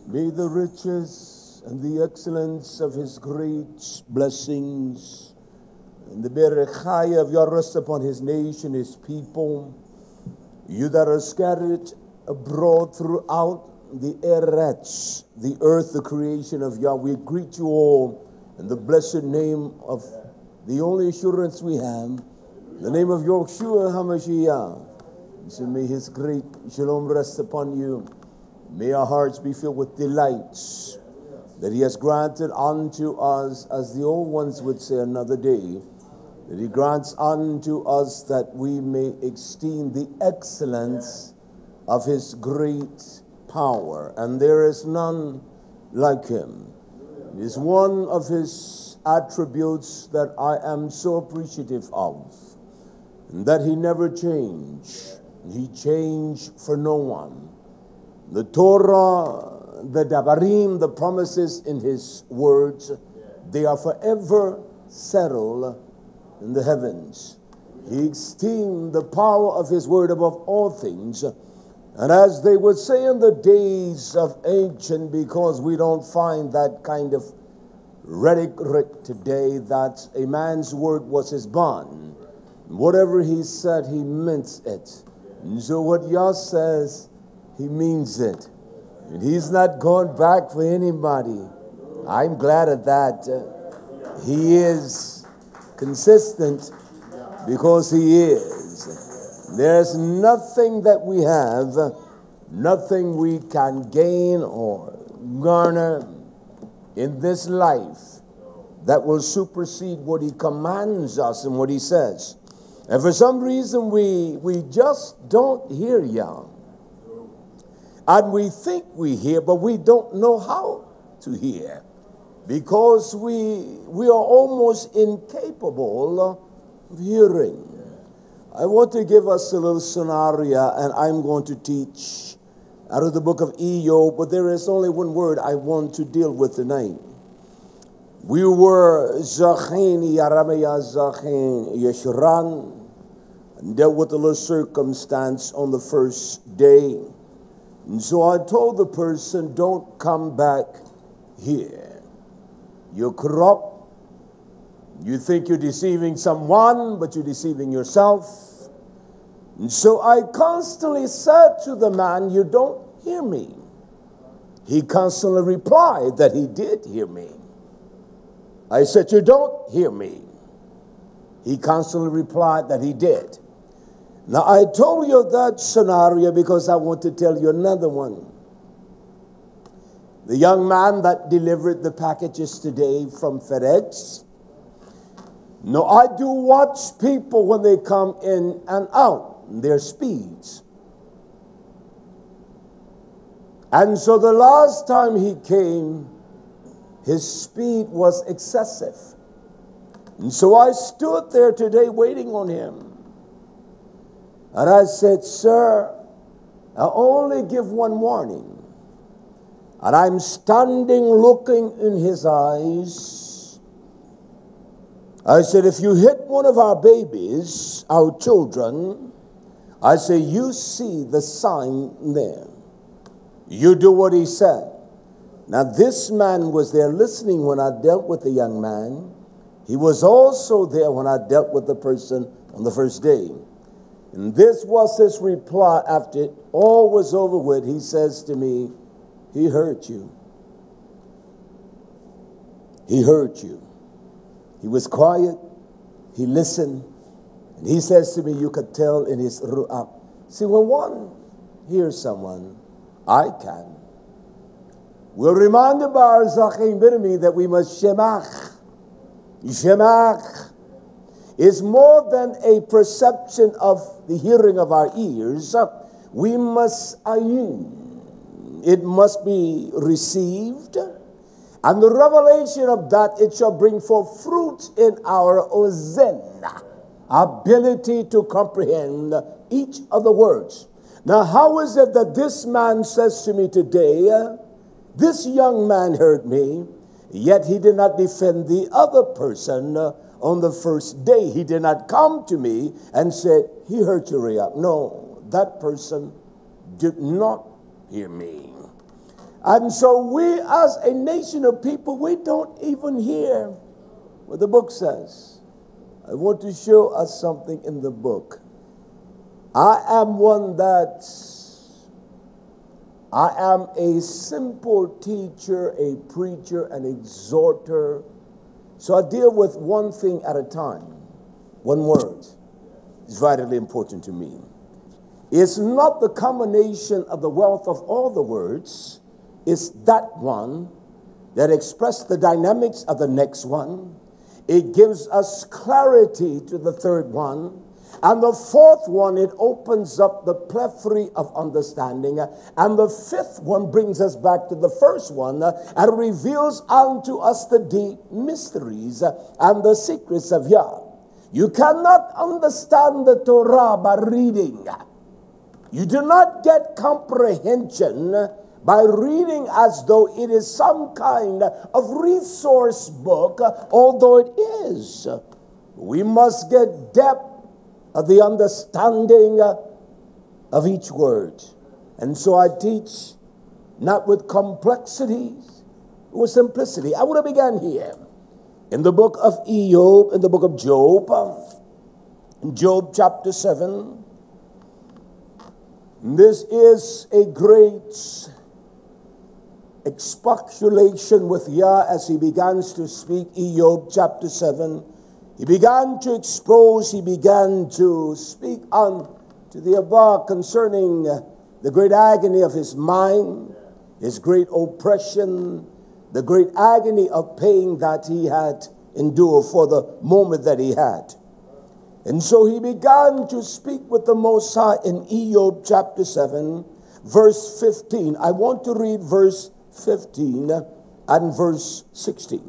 May the riches and the excellence of his great blessings and the berechai of your rest upon his nation, his people, you that are scattered abroad throughout the eretz, the earth, the creation of Yahweh. We greet you all in the blessed name of the only assurance we have, the name of Yeshua HaMashiach. So may his great shalom rest upon you. May our hearts be filled with delights that he has granted unto us, as the old ones would say, another day, that he grants unto us that we may esteem the excellence of his great power. And there is none like him. It is one of his attributes that I am so appreciative of, and that he never changed. He changed for no one. The Torah, the Dabarim, the promises in his words, they are forever settled in the heavens. He esteemed the power of his word above all things. And as they would say in the days of ancient, because we don't find that kind of rhetoric today, that a man's word was his bond. Whatever he said, he meant it. And so what Yah says, he means it. And he's not going back for anybody. I'm glad of that. He is consistent because he is. There's nothing that we have, nothing we can gain or garner in this life that will supersede what he commands us and what he says. And for some reason we just don't hear Yah. And we think we hear, but we don't know how to hear, because we are almost incapable of hearing. I want to give us a little scenario, and I'm going to teach out of the book of Iyov, but there is only one word I want to deal with tonight. We were Zachin, Yaramaya Zachin, Yeshran, and dealt with a little circumstance on the first day. And so I told the person, don't come back here. You're corrupt. You think you're deceiving someone, but you're deceiving yourself. And so I constantly said to the man, you don't hear me. He constantly replied that he did hear me. I said, you don't hear me. He constantly replied that he did. Now, I told you that scenario because I want to tell you another one. The young man that delivered the packages today from FedEx. Now, I do watch people when they come in and out, their speeds. And so the last time he came, his speed was excessive. And so I stood there today waiting on him. And I said, sir, I only give one warning. And I'm standing looking in his eyes. I said, if you hit one of our babies, our children, I say, you see the sign there. You do what he said. Now this man was there listening when I dealt with the young man. He was also there when I dealt with the person on the first day. And this was his reply after all was over with. He says to me, he hurt you. He hurt you. He was quiet. He listened. And he says to me, you could tell in his ru'ah. See, when one hears someone, I can. We're reminded by our Zachin Birmi that we must shemach. Shemach is more than a perception of the hearing of our ears. We must ayin. It must be received. And the revelation of that, it shall bring forth fruit in our ozen, ability to comprehend each of the words. Now, how is it that this man says to me today, this young man heard me, yet he did not defend the other person on the first day? He did not come to me and said, he heard Uriah. No, that person did not hear me. And so we as a nation of people, we don't even hear what the book says. I want to show us something in the book. I am a simple teacher, a preacher, an exhorter. So I deal with one thing at a time. One word is vitally important to me. It's not the combination of the wealth of all the words. It's that one that expresses the dynamics of the next one. It gives us clarity to the third one. And the fourth one, it opens up the plethora of understanding. And the fifth one brings us back to the first one and reveals unto us the deep mysteries and the secrets of Yah. You cannot understand the Torah by reading. You do not get comprehension by reading as though it is some kind of resource book, although it is. We must get depth of the understanding of each word. And so I teach not with complexities, but with simplicity. I would have begun here in the book of Job, in the book of Job, in Job chapter 7. This is a great expostulation with Yah as he begins to speak. Job chapter 7. He began to expose, he began to speak on to the above concerning the great agony of his mind, his great oppression, the great agony of pain that he had endured for the moment that he had. And so he began to speak with the Most High in Job chapter 7, verse 15. I want to read verse 15 and verse 16.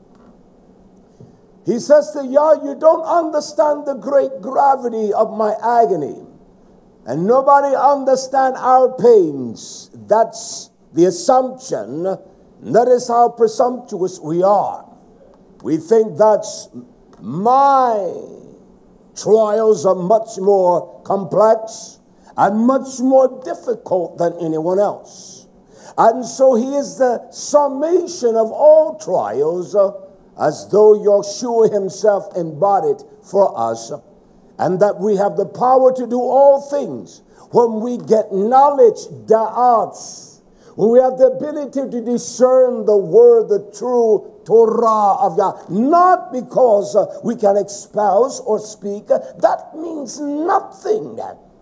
He says to Yah, you don't understand the great gravity of my agony. And nobody understand our pains. That's the assumption. That is how presumptuous we are. We think that's my trials are much more complex and much more difficult than anyone else. And so he is the summation of all trials, as though Yeshua himself embodied for us, and that we have the power to do all things when we get knowledge, da'at, when we have the ability to discern the word, the true Torah of Yah, not because we can espouse or speak. That means nothing.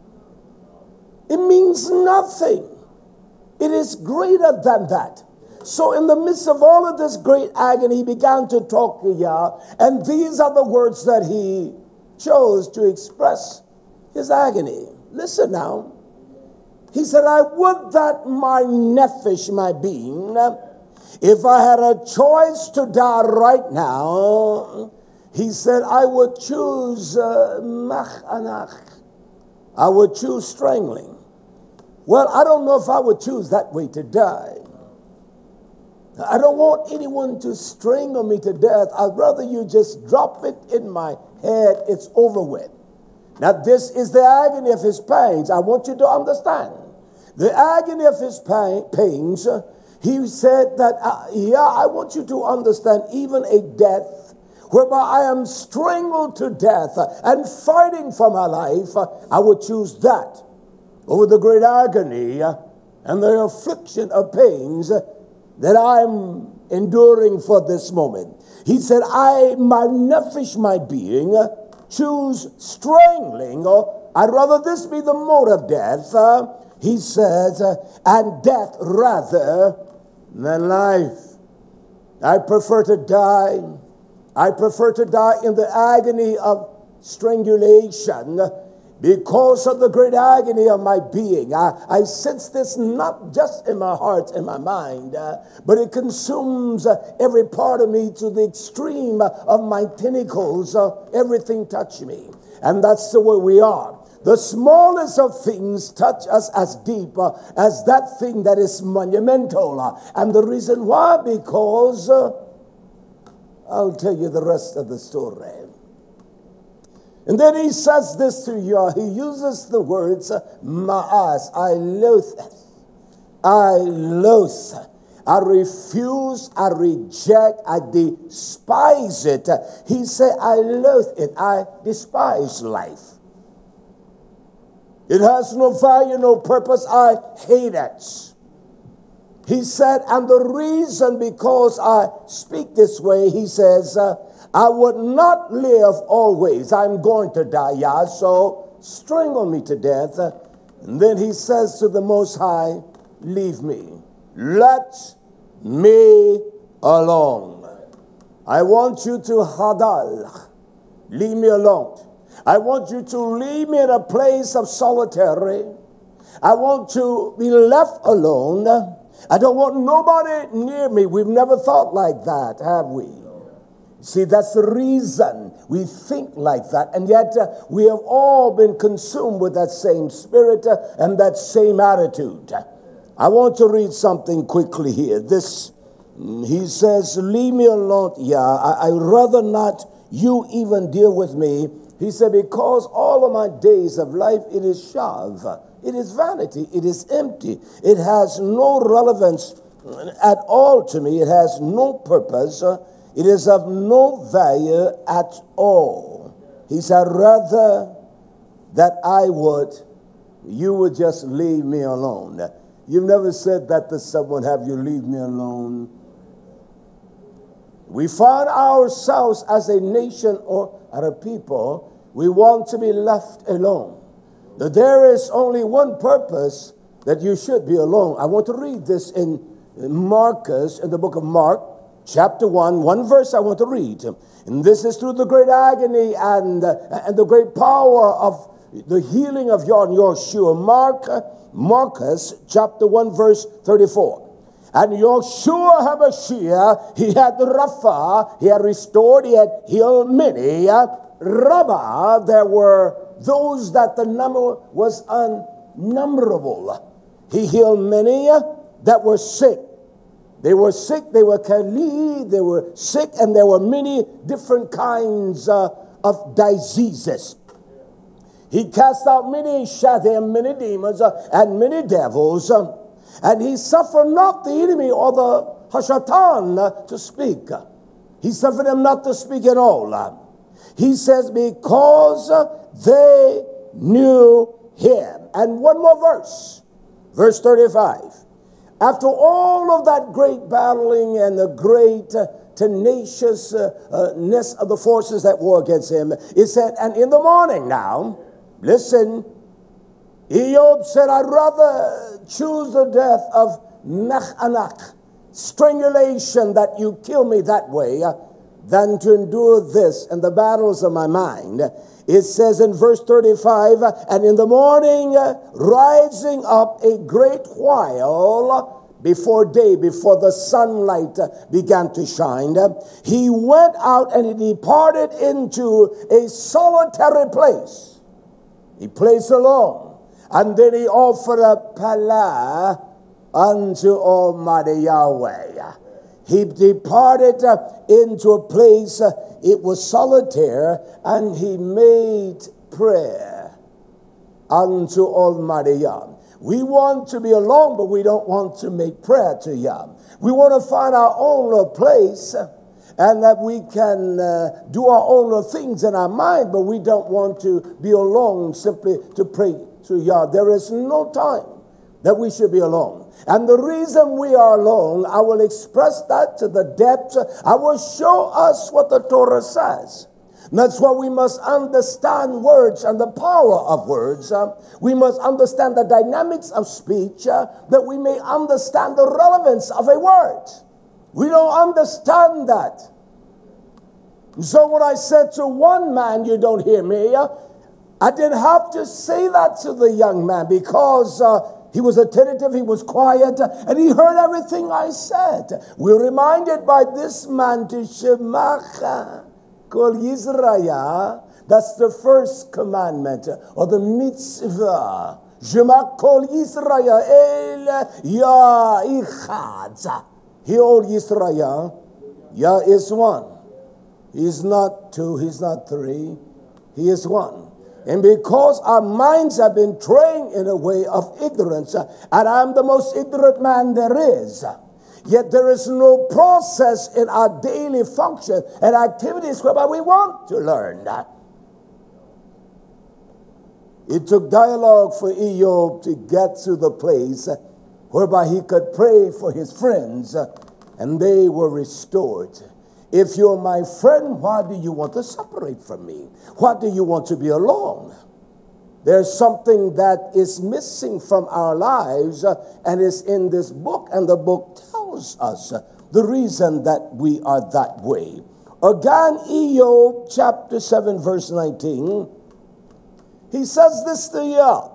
It means nothing. It is greater than that. So in the midst of all of this great agony, he began to talk to Yah, and these are the words that he chose to express his agony. Listen now. He said, I would that my nephesh, my being, if I had a choice to die right now, he said, I would choose machanach. I would choose strangling. Well, I don't know if I would choose that way to die. I don't want anyone to strangle me to death. I'd rather you just drop it in my head. It's over with. Now, this is the agony of his pains. I want you to understand. The agony of his pains, he said that, I want you to understand, even a death whereby I am strangled to death and fighting for my life, I would choose that over the great agony and the affliction of pains that I'm enduring for this moment. He said, my nephesh, my being, choose strangling, or I'd rather this be the mode of death, he says, and death rather than life. I prefer to die. I prefer to die in the agony of strangulation because of the great agony of my being. I sense this not just in my heart and my mind, but it consumes every part of me to the extreme of my tentacles. Everything touch me. And that's the way we are. The smallest of things touch us as deep as that thing that is monumental. And the reason why, because I'll tell you the rest of the story. And then he says this to you. He uses the words, ma'as, I loatheth. I loathe, I refuse, I reject, I despise it. He said, I loathe it, I despise life. It has no value, no purpose, I hate it. He said, and the reason because I speak this way, he says, I would not live always. I'm going to die, yeah, so strangle me to death. And then he says to the Most High, leave me. Let me alone. I want you to hadal. Leave me alone. I want you to leave me in a place of solitary. I want to be left alone. I don't want nobody near me. We've never thought like that, have we? See, that's the reason we think like that. And yet we have all been consumed with that same spirit and that same attitude. I want to read something quickly here. He says, leave me alone. Yeah, I rather not you even deal with me. He said, because all of my days of life, it is shav. It is vanity. It is empty. It has no relevance at all to me. It has no purpose. It is of no value at all. He said, rather that you would just leave me alone. You've never said that to someone, have you leave me alone? We find ourselves as a nation or as a people, we want to be left alone. That there is only one purpose that you should be alone. I want to read this in Marcus, in the book of Mark, chapter 1, one verse I want to read. And this is through the great agony and the great power of the healing of Yeshua. Marcus chapter 1 verse 34. And Yeshua HaMashiach, he had Rapha, he had restored, he had healed many. Rabbah, there were those that the number was unnumberable. He healed many that were sick. They were sick, they were kali, they were sick, and there were many different kinds of diseases. He cast out many shadim, many demons, and many devils, and he suffered not the enemy or the Hashatan to speak. He suffered them not to speak at all. He says, because they knew him. And one more verse, verse 35. After all of that great battling and the great tenaciousness of the forces that war against him, it said, and in the morning now, listen, Eob said, I'd rather choose the death of Mechanak, strangulation, that you kill me that way, than to endure this and the battles of my mind. It says in verse 35, and in the morning, rising up a great while before day, before the sunlight began to shine, he went out and he departed into a solitary place. He placed alone. And then he offered a pala unto Almighty Yahweh. He departed into a place, it was solitary, and he made prayer unto Almighty Yah. We want to be alone, but we don't want to make prayer to Yah. We want to find our own little place, and that we can do our own little things in our mind, but we don't want to be alone simply to pray to Yah. There is no time that we should be alone. And the reason we are alone, I will express that to the depths. I will show us what the Torah says. And that's why we must understand words and the power of words. We must understand the dynamics of speech, that we may understand the relevance of a word. We don't understand that. So when I said to one man, you don't hear me, I didn't have to say that to the young man, because he was attentive, he was quiet, and he heard everything I said. We're reminded by this man to Shemacha Kol Yisrael. That's the first commandment, or the mitzvah. Shema Kol Yisrael El Yah Ichad. Hear all Yisrael. Yah is one. He's not two, he's not three. He is one. And because our minds have been trained in a way of ignorance, and I'm the most ignorant man there is, yet there is no process in our daily function and activities whereby we want to learn that. It took dialogue for Job to get to the place whereby he could pray for his friends and they were restored. If you're my friend, why do you want to separate from me? Why do you want to be alone? There's something that is missing from our lives and is in this book, and the book tells us the reason that we are that way. Again, Job chapter 7 verse 19, he says this to Job.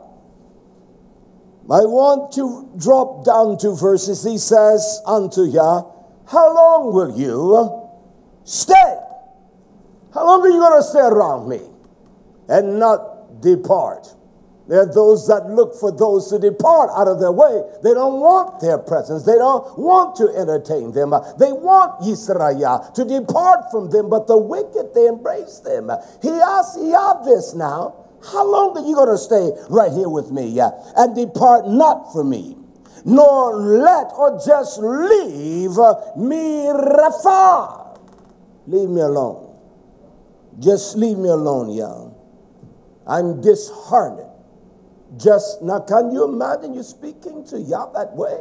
I want to drop down 2 verses. He says unto Yah, how long will you stay? How long are you going to stay around me and not depart? There are those that look for those to depart out of their way. They don't want their presence. They don't want to entertain them. They want Yisrael to depart from them, but the wicked, they embrace them. He asks Yah this now. How long are you going to stay right here with me and depart not from me? Nor let or just leave me rafah. Leave me alone. Just leave me alone, Yah. I'm disheartened. Just now, can you imagine you speaking to Yah that way?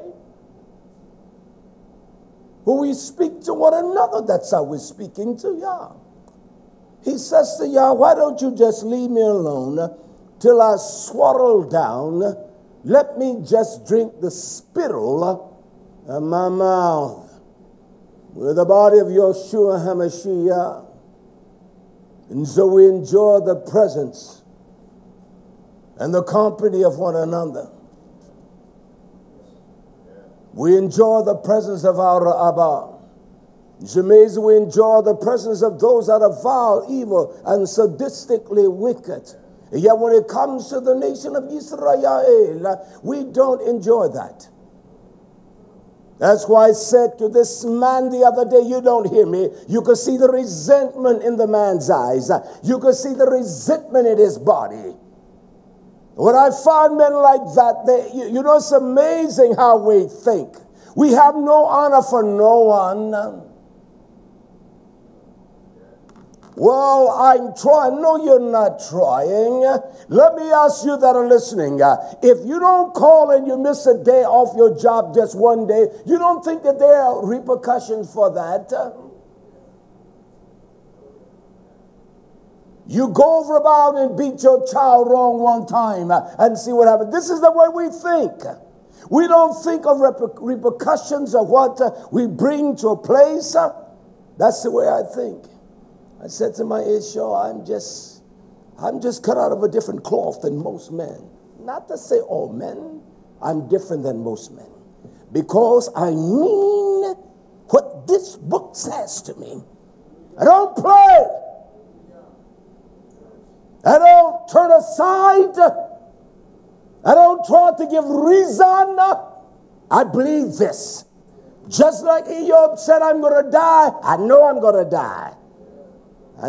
When we speak to one another, that's how we're speaking to Yah. He says to Yah, why don't you just leave me alone till I swallow down? Let me just drink the spittle of my mouth with the body of Yeshua HaMashiach. And so we enjoy the presence and the company of one another. We enjoy the presence of our Abba. It's amazing we enjoy the presence of those that are vile, evil, and sadistically wicked. And yet when it comes to the nation of Israel, we don't enjoy that. That's why I said to this man the other day, you don't hear me. You can see the resentment in the man's eyes. You can see the resentment in his body. When I find men like that, you know, it's amazing how we think. We have no honor for no one. Well, I'm trying. No, you're not trying. Let me ask you that are listening. If you don't call and you miss a day off your job just one day, you don't think that there are repercussions for that? You go over about and beat your child wrong one time and see what happens. This is the way we think. We don't think of repercussions of what we bring to a place. That's the way I think. I said to my issue, I'm just cut out of a different cloth than most men. Not to say all men, I'm different than most men. Because I mean what this book says to me. I don't play. I don't turn aside. I don't try to give reason. I believe this. Just like Job said, I'm going to die. I know I'm going to die. I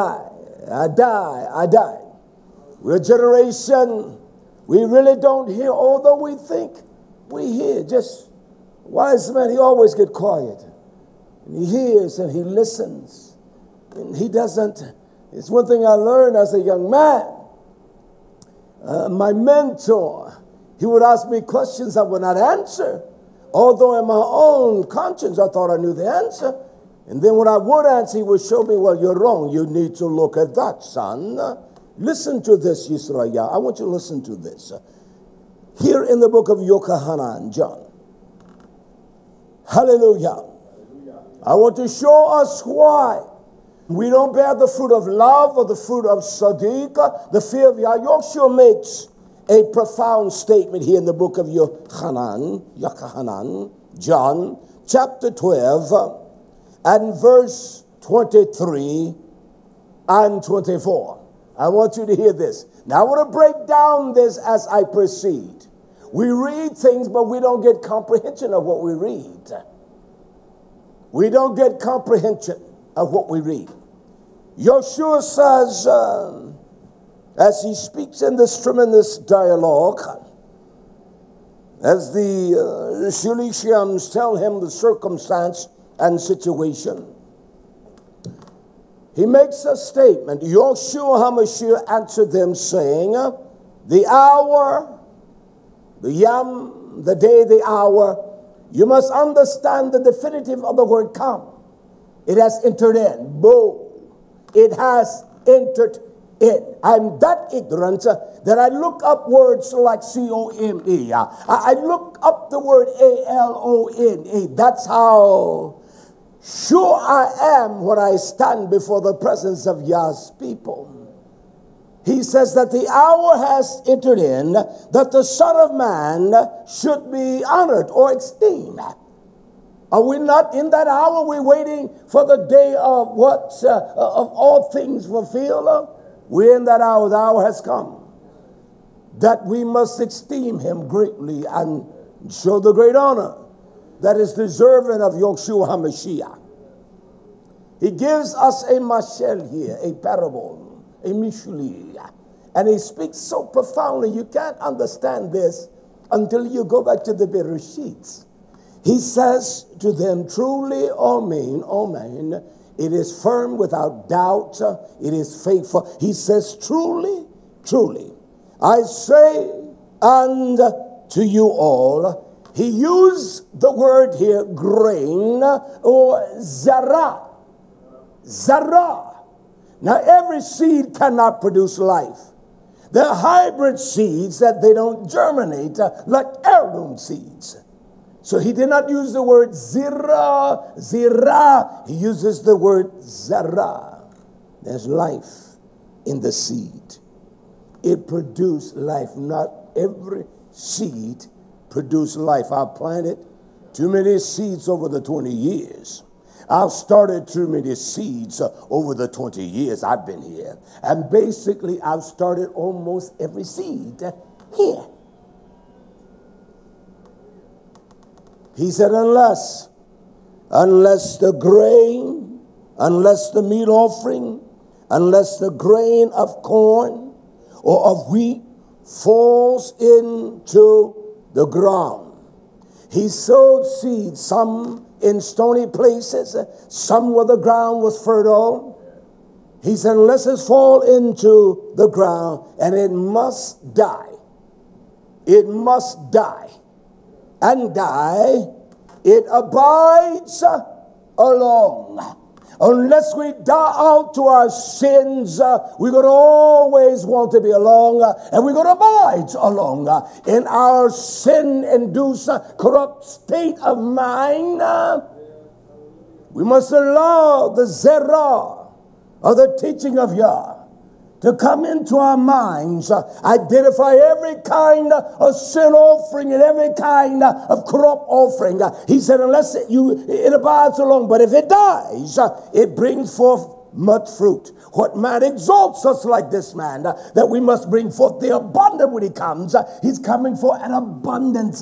die. We're a generation, we really don't hear, although we think we hear. Just wise man, he always get quiet. And he hears and he listens. And he doesn't. It's one thing I learned as a young man. My mentor, he would ask me questions I would not answer. Although in my own conscience, I thought I knew the answer. And then when I would answer, he would show me, well, you're wrong. You need to look at that, son. Listen to this, Yisrael. I want you to listen to this. Here in the book of Yochanan, John. Hallelujah. I want to show us why we don't bear the fruit of love or the fruit of Sadiq, the fear of Yah. Yoshua makes a profound statement here in the book of Yochanan, John, chapter 12, and verse 23 and 24. I want you to hear this. Now I want to break down this as I proceed. We read things, but we don't get comprehension of what we read. We don't get comprehension of what we read. Yeshua says, as he speaks in this tremendous dialogue, as the Shilishams tell him the circumstance and situation, he makes a statement. Yeshua HaMashiach answered them, saying, the hour, the yam, the day, the hour, you must understand the definitive of the word come. It has entered in. Boom. It has entered in. I'm that ignorant that I look up words like C-O-M-E. I look up the word A-L-O-N-E. That's how sure I am when I stand before the presence of Yah's people. He says that the hour has entered in that the Son of Man should be honored or esteemed. Are we not in that hour? We're waiting for the day of what? Of all things fulfilled. We're in that hour. The hour has come that we must esteem him greatly and show the great honor that is deserving of Yeshua HaMashiach. He gives us a mashal here, a parable, a mishli. And he speaks so profoundly, you can't understand this until you go back to the Bereshit. He says to them, truly, Amen, it is firm without doubt, it is faithful. He says, truly, truly, I say unto you all. He used the word here, grain, or zara. Zara. Now, every seed cannot produce life. There are hybrid seeds that they don't germinate like heirloom seeds. So he did not use the word zira. He uses the word zara. There's life in the seed. It produced life. Not every seed produced life. I've planted too many seeds over the 20 years. I've started too many seeds over the 20 years I've been here. And basically, I've started almost every seed here. He said, unless the grain, unless the meat offering, unless the grain of corn or of wheat falls into the ground. He sowed seeds, some in stony places, some where the ground was fertile. He said, unless it fall into the ground, and it must die. It must die. And die, it abides alone. Unless we die out to our sins, we're going to always want to be alone, and we're going to abide alone in our sin-induced corrupt state of mind. We must allow the zerah of the teaching of Yah to come into our minds, identify every kind of sin offering and every kind of corrupt offering. He said, unless it abides alone, but if it dies, it brings forth much fruit. What man exalts us like this man, that we must bring forth the abundant when he comes. He's coming for an abundance,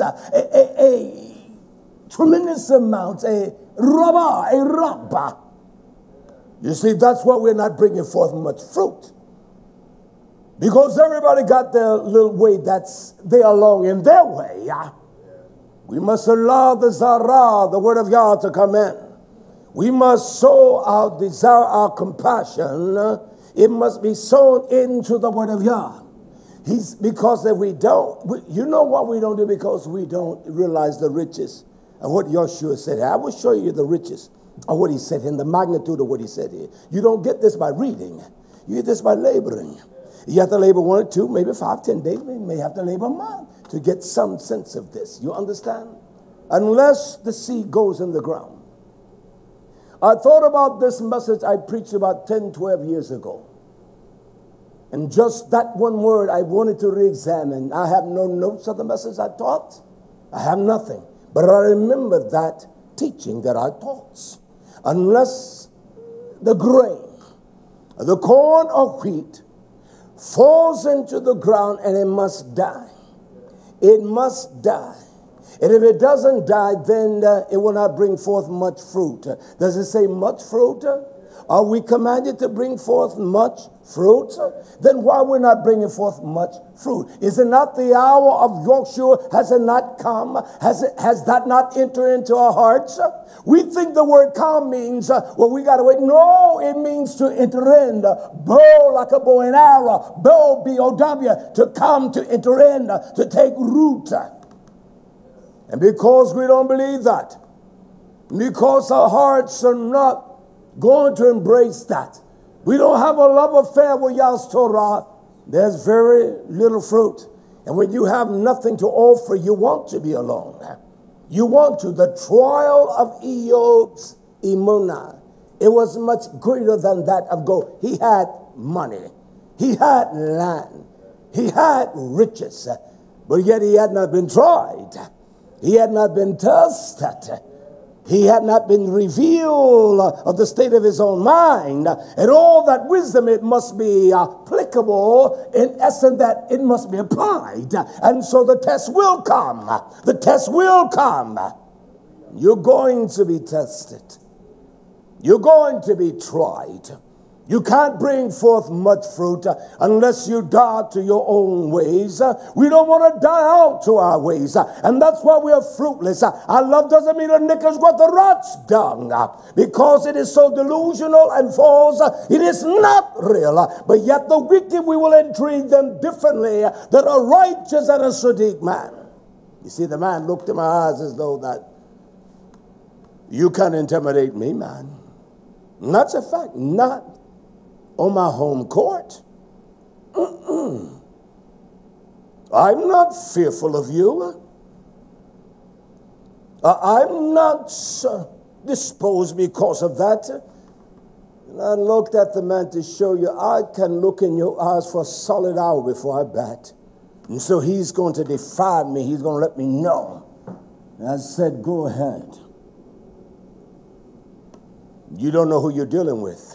a tremendous amount, a rabbah. You see, that's why we're not bringing forth much fruit. Because everybody got their little way that's there along in their way. We must allow the Zara, the word of Yah, to come in. We must sow our desire, our compassion. It must be sown into the word of Yah. Because if we don't, you know what we don't do? Because we don't realize the riches of what Yeshua said. I will show you the riches of what he said and the magnitude of what he said here. You don't get this by reading. You get this by laboring. You have to labor 1 or 2, maybe 5, 10 days. You may have to labor a month to get some sense of this. You understand? Unless the seed goes in the ground. I thought about this message I preached about 10, 12 years ago. And just that one word I wanted to re-examine. I have no notes of the message I taught. I have nothing. But I remember that teaching that I taught. Unless the grain, the corn or wheat, falls into the ground, and it must die. It must die. And if it doesn't die, then it will not bring forth much fruit. Does it say much fruit? Are we commanded to bring forth much fruit? Then why we're not bringing forth much fruit? Is it not the hour of Yahshua? Has it not come? Has that not entered into our hearts? We think the word come means, well, we got to wait. No, it means to enter in. Bow like a bow and arrow. Bow, B-O-W, to come, to enter in, to take root. And because we don't believe that, because our hearts are not going to embrace that, we don't have a love affair with Yah's Torah, there's very little fruit. And when you have nothing to offer, you want to be alone. You want to. The trial of Eob's emunah, it was much greater than that of gold. He had money. He had land. He had riches. But yet he had not been tried. He had not been tested. He had not been revealed of the state of his own mind. And all that wisdom, it must be applicable in essence, that it must be applied. And so the test will come. The test will come. You're going to be tested. You're going to be tried. You can't bring forth much fruit unless you die to your own ways. We don't want to die out to our ways. And that's why we are fruitless. Our love doesn't mean a knickers worth of rat's dung. Because it is so delusional and false. It is not real. But yet the wicked, we will entreat them differently than a righteous and a Sadiq man. You see, the man looked in my eyes as though that, you can't intimidate me, man. And that's a fact. Not on my home court. I'm not fearful of you. I'm not disposed because of that. And I looked at the man to show you I can look in your eyes for a solid hour before I bat. And so he's going to defy me. He's going to let me know. And I said, go ahead. You don't know who you're dealing with.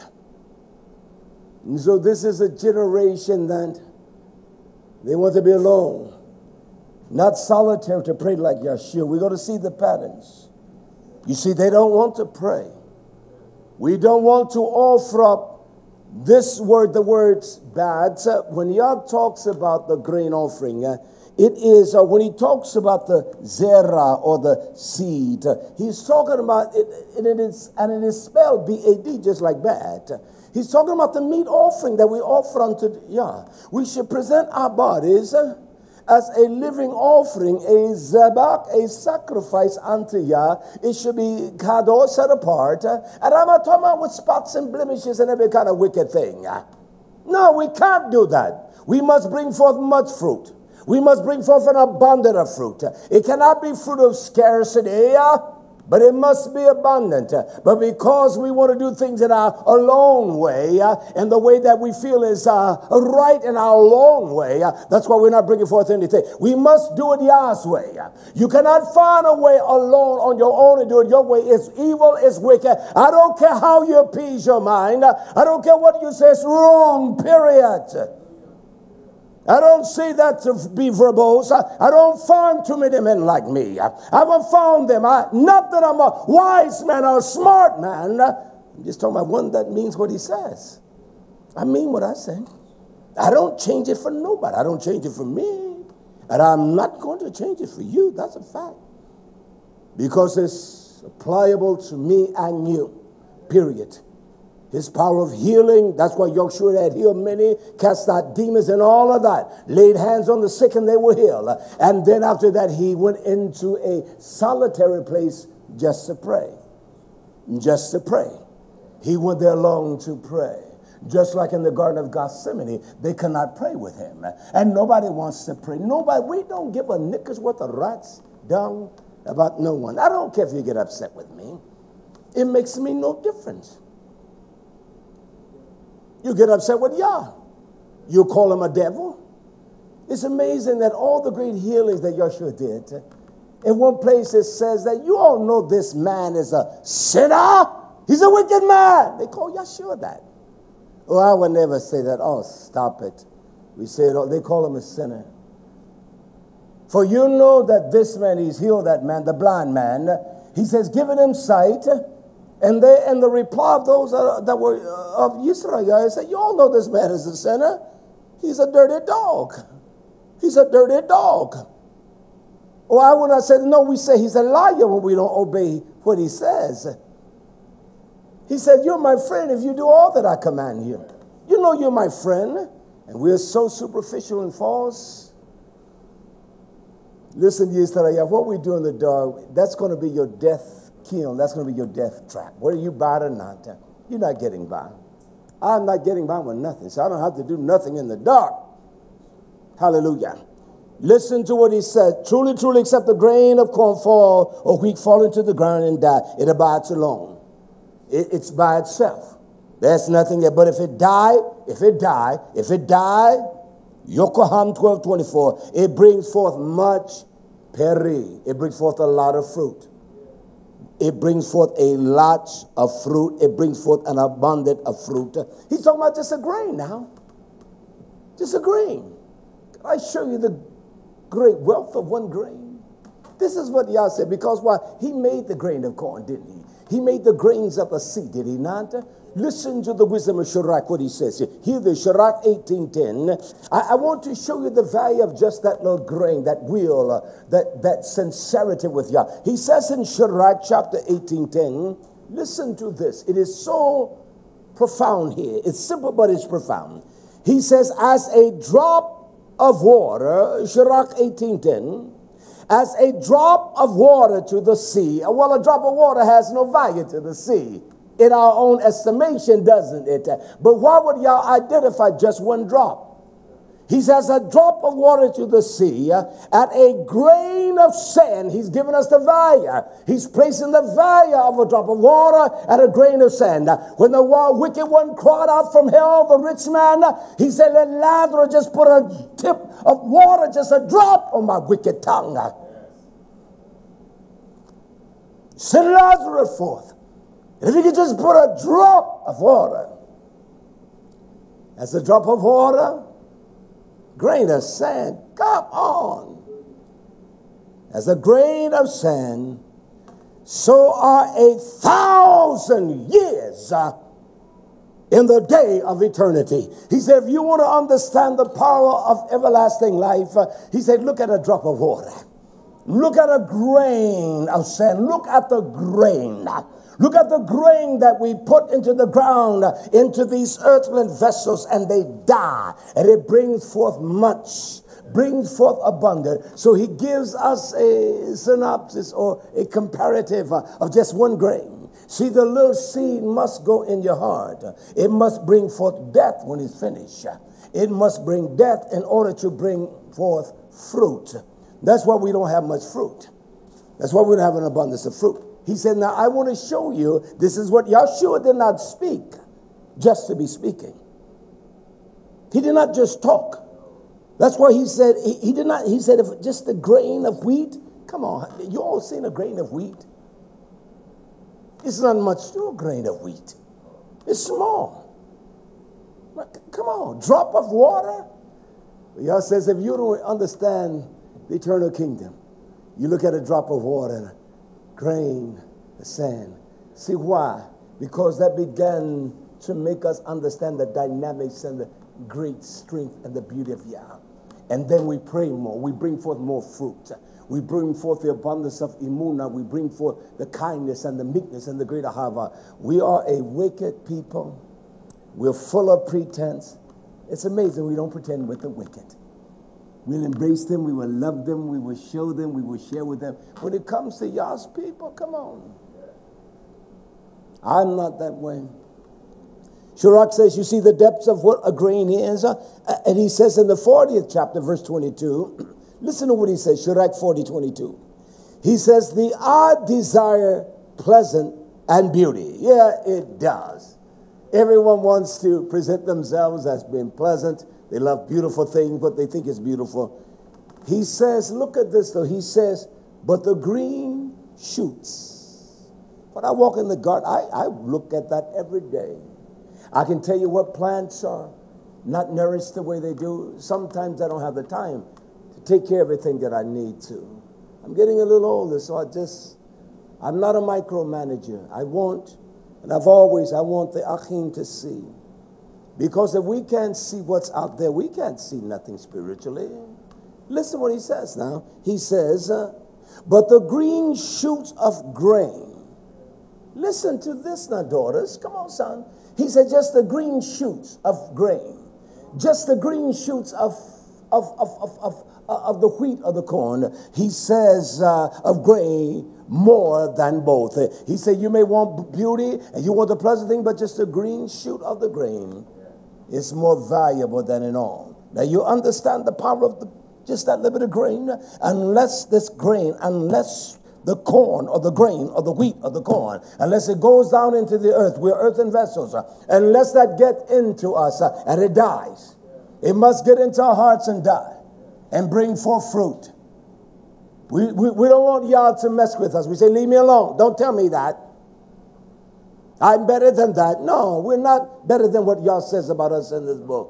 And so this is a generation that they want to be alone. Not solitary to pray like Yeshua. We're going to see the patterns. You see, they don't want to pray. We don't want to offer up this word, the words bad. When Yah talks about the grain offering, it is when he talks about the zera or the seed, he's talking about it, and it is spelled B-A-D, just like bad. He's talking about the meat offering that we offer unto Yah. We should present our bodies as a living offering, a zabak, a sacrifice unto Yah. It should be kadosh, set apart. And I'm not talking about with spots and blemishes and every kind of wicked thing. No, we can't do that. We must bring forth much fruit. We must bring forth an abundance of fruit. It cannot be fruit of scarcity, but it must be abundant. But because we want to do things in our alone way, and the way that we feel is right in our alone way, that's why we're not bringing forth anything. We must do it Yah's way. You cannot find a way alone on your own and do it your way. It's evil, it's wicked. I don't care how you appease your mind. I don't care what you say. It's wrong, period. I don't say that to be verbose. I don't find too many men like me. I haven't found them. Not that I'm a wise man or a smart man. I'm just talking about one that means what he says. I mean what I say. I don't change it for nobody. I don't change it for me. And I'm not going to change it for you. That's a fact. Because it's applicable to me and you. Period. His power of healing, that's why Yahshua had healed many, cast out demons and all of that. Laid hands on the sick and they were healed. And then after that, he went into a solitary place just to pray. Just to pray. He went there alone to pray. Just like in the Garden of Gethsemane, they cannot pray with him. And nobody wants to pray. Nobody, we don't give a knicker's worth of rat's dung about no one. I don't care if you get upset with me. It makes me no difference. You get upset with Yah. You call him a devil. It's amazing that all the great healings that Yahshua did, in one place it says that you all know this man is a sinner. He's a wicked man. They call Yahshua that. Oh, I would never say that. Oh, stop it. We say it all. They call him a sinner. For you know that this man, he's healed that man, the blind man. He says, given him sight, And the reply of those that were of Yisrael said, you all know this man is a sinner. He's a dirty dog. He's a dirty dog. Or I would not say, no, we say he's a liar when we don't obey what he says. He said, you're my friend if you do all that I command you. You know you're my friend. And we're so superficial and false. Listen, Yisrael, what we do in the dark, that's going to be your death kiln. That's going to be your death trap. Whether you buy it or not, you're not getting by. I'm not getting by with nothing, so I don't have to do nothing in the dark. Hallelujah. Listen to what he said. Truly, truly, except the grain of corn fall or wheat fall into the ground and die, it abides alone. It's by itself. There's nothing there. But if it die, Yokoham 12:24, it brings forth much peri. It brings forth a lot of fruit. It brings forth a lot of fruit. It brings forth an abundance of fruit. He's talking about just a grain now. Just a grain. Can I show you the great wealth of one grain? This is what Yah said, because why? He made the grain of corn, didn't he? He made the grains of the sea, did he not? Listen to the wisdom of Sirach, what he says here. Here, the Sirach 18:10. I want to show you the value of just that little grain, that will, that sincerity with Yah. He says in Sirach chapter 18:10, listen to this. It is so profound here. It's simple, but it's profound. He says, as a drop of water, Sirach 18:10, as a drop of water to the sea. Well, a drop of water has no value to the sea in our own estimation, doesn't it? But why would y'all identify just one drop? He says a drop of water to the sea, at a grain of sand. He's given us the value. He's placing the value of a drop of water at a grain of sand. When the wicked one cried out from hell, the rich man, he said, let Lazarus just put a tip of water, just a drop on my wicked tongue. Send Lazarus forth. And if he could just put a drop of water, that's a drop of water, grain of sand, come on. As a grain of sand, so are 1,000 years in the day of eternity. He said, if you want to understand the power of everlasting life, he said, look at a drop of water. Look at a grain of sand. Look at the grain. Look at the grain that we put into the ground, into these earthen vessels, and they die. And it brings forth much, brings forth abundance. So he gives us a synopsis or a comparative of just one grain. See, the little seed must go in your heart. It must bring forth death when it's finished. It must bring death in order to bring forth fruit. That's why we don't have much fruit. That's why we don't have an abundance of fruit. He said, now I want to show you, this is what Yahshua did not speak just to be speaking. He did not just talk. That's why he said, he did not, he said, if just a grain of wheat, come on, you all seen a grain of wheat? It's not much to a grain of wheat. It's small. Come on, drop of water. Yah says, if you don't understand the eternal kingdom, you look at a drop of water, grain, the sand. See why? Because that began to make us understand the dynamics and the great strength and the beauty of Yah. And then we pray more. We bring forth more fruit. We bring forth the abundance of emunah. We bring forth the kindness and the meekness and the great ahava. We are a wicked people. We're full of pretense. It's amazing we don't pretend with the wicked. We'll embrace them, we will love them, we will show them, we will share with them. When it comes to Yah's people, come on. I'm not that way. Sirach says, you see the depths of what a grain is? And he says in the 40th chapter, verse 22, listen to what he says, Sirach 40:22. He says, the eye desire pleasant and beauty. Yeah, it does. Everyone wants to present themselves as being pleasant. They love beautiful things, what they think is beautiful. He says, look at this though. He says, but the green shoots. When I walk in the garden, I look at that every day. I can tell you what plants are not nourished the way they do. Sometimes I don't have the time to take care of everything that I need to. I'm getting a little older, so I'm not a micromanager. I want And I want the Achim to see. Because if we can't see what's out there, we can't see nothing spiritually. Listen what he says now. He says, but the green shoots of grain. Listen to this now, daughters. Come on, son. He said just the green shoots of grain. Just the green shoots of the wheat or the corn. He says of grain more than both. He said you may want beauty and you want the pleasant thing, but just the green shoot of the grain is more valuable than it all. Now you understand the power of just that little bit of grain? Unless the corn or the grain or the wheat or the corn, unless it goes down into the earth, we're earthen vessels, unless that gets into us and it dies, it must get into our hearts and die and bring forth fruit. We don't want y'all to mess with us. We say, leave me alone. Don't tell me that. I'm better than that. No, we're not better than what y'all says about us in this book.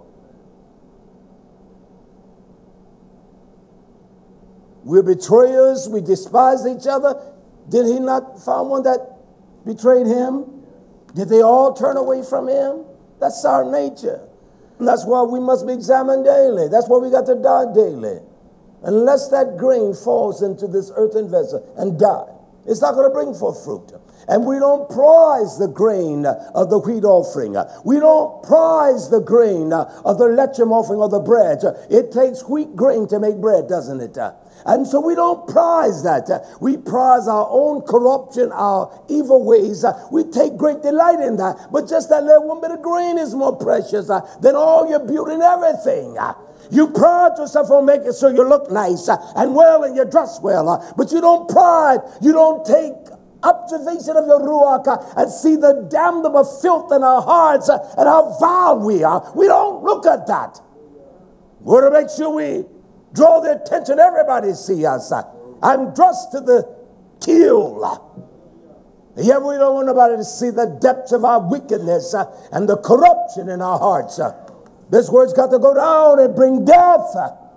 We're betrayers. We despise each other. Did he not find one that betrayed him? Did they all turn away from him? That's our nature. And that's why we must be examined daily. That's why we got to die daily. Unless that grain falls into this earthen vessel and die, it's not going to bring forth fruit. And we don't prize the grain of the wheat offering. We don't prize the grain of the lechem offering or the bread. It takes wheat grain to make bread, doesn't it? And so we don't prize that. We prize our own corruption, our evil ways. We take great delight in that. But just that little one bit of grain is more precious than all your beauty and everything. You pride yourself on making sure you look nice and well and you dress well. But you don't pride. You don't take observation of your ruach and see the damnable filth in our hearts and how vile we are. We don't look at that. We want to make sure we draw the attention. Everybody see us. I'm dressed to the kill. Yet we don't want nobody to see the depths of our wickedness and the corruption in our hearts. This word's got to go down and bring death.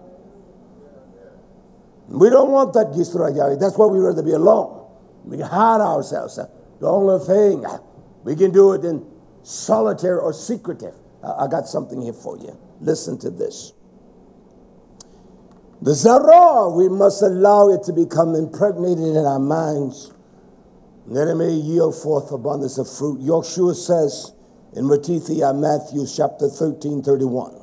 We don't want that, Yisrael. That's why we'd rather be alone. We can hide ourselves. The only thing, we can do it in solitary or secretive. I got something here for you. Listen to this. The zarah, we must allow it to become impregnated in our minds, that it may yield forth abundance of fruit. Yeshua says in Matthew chapter 13:31.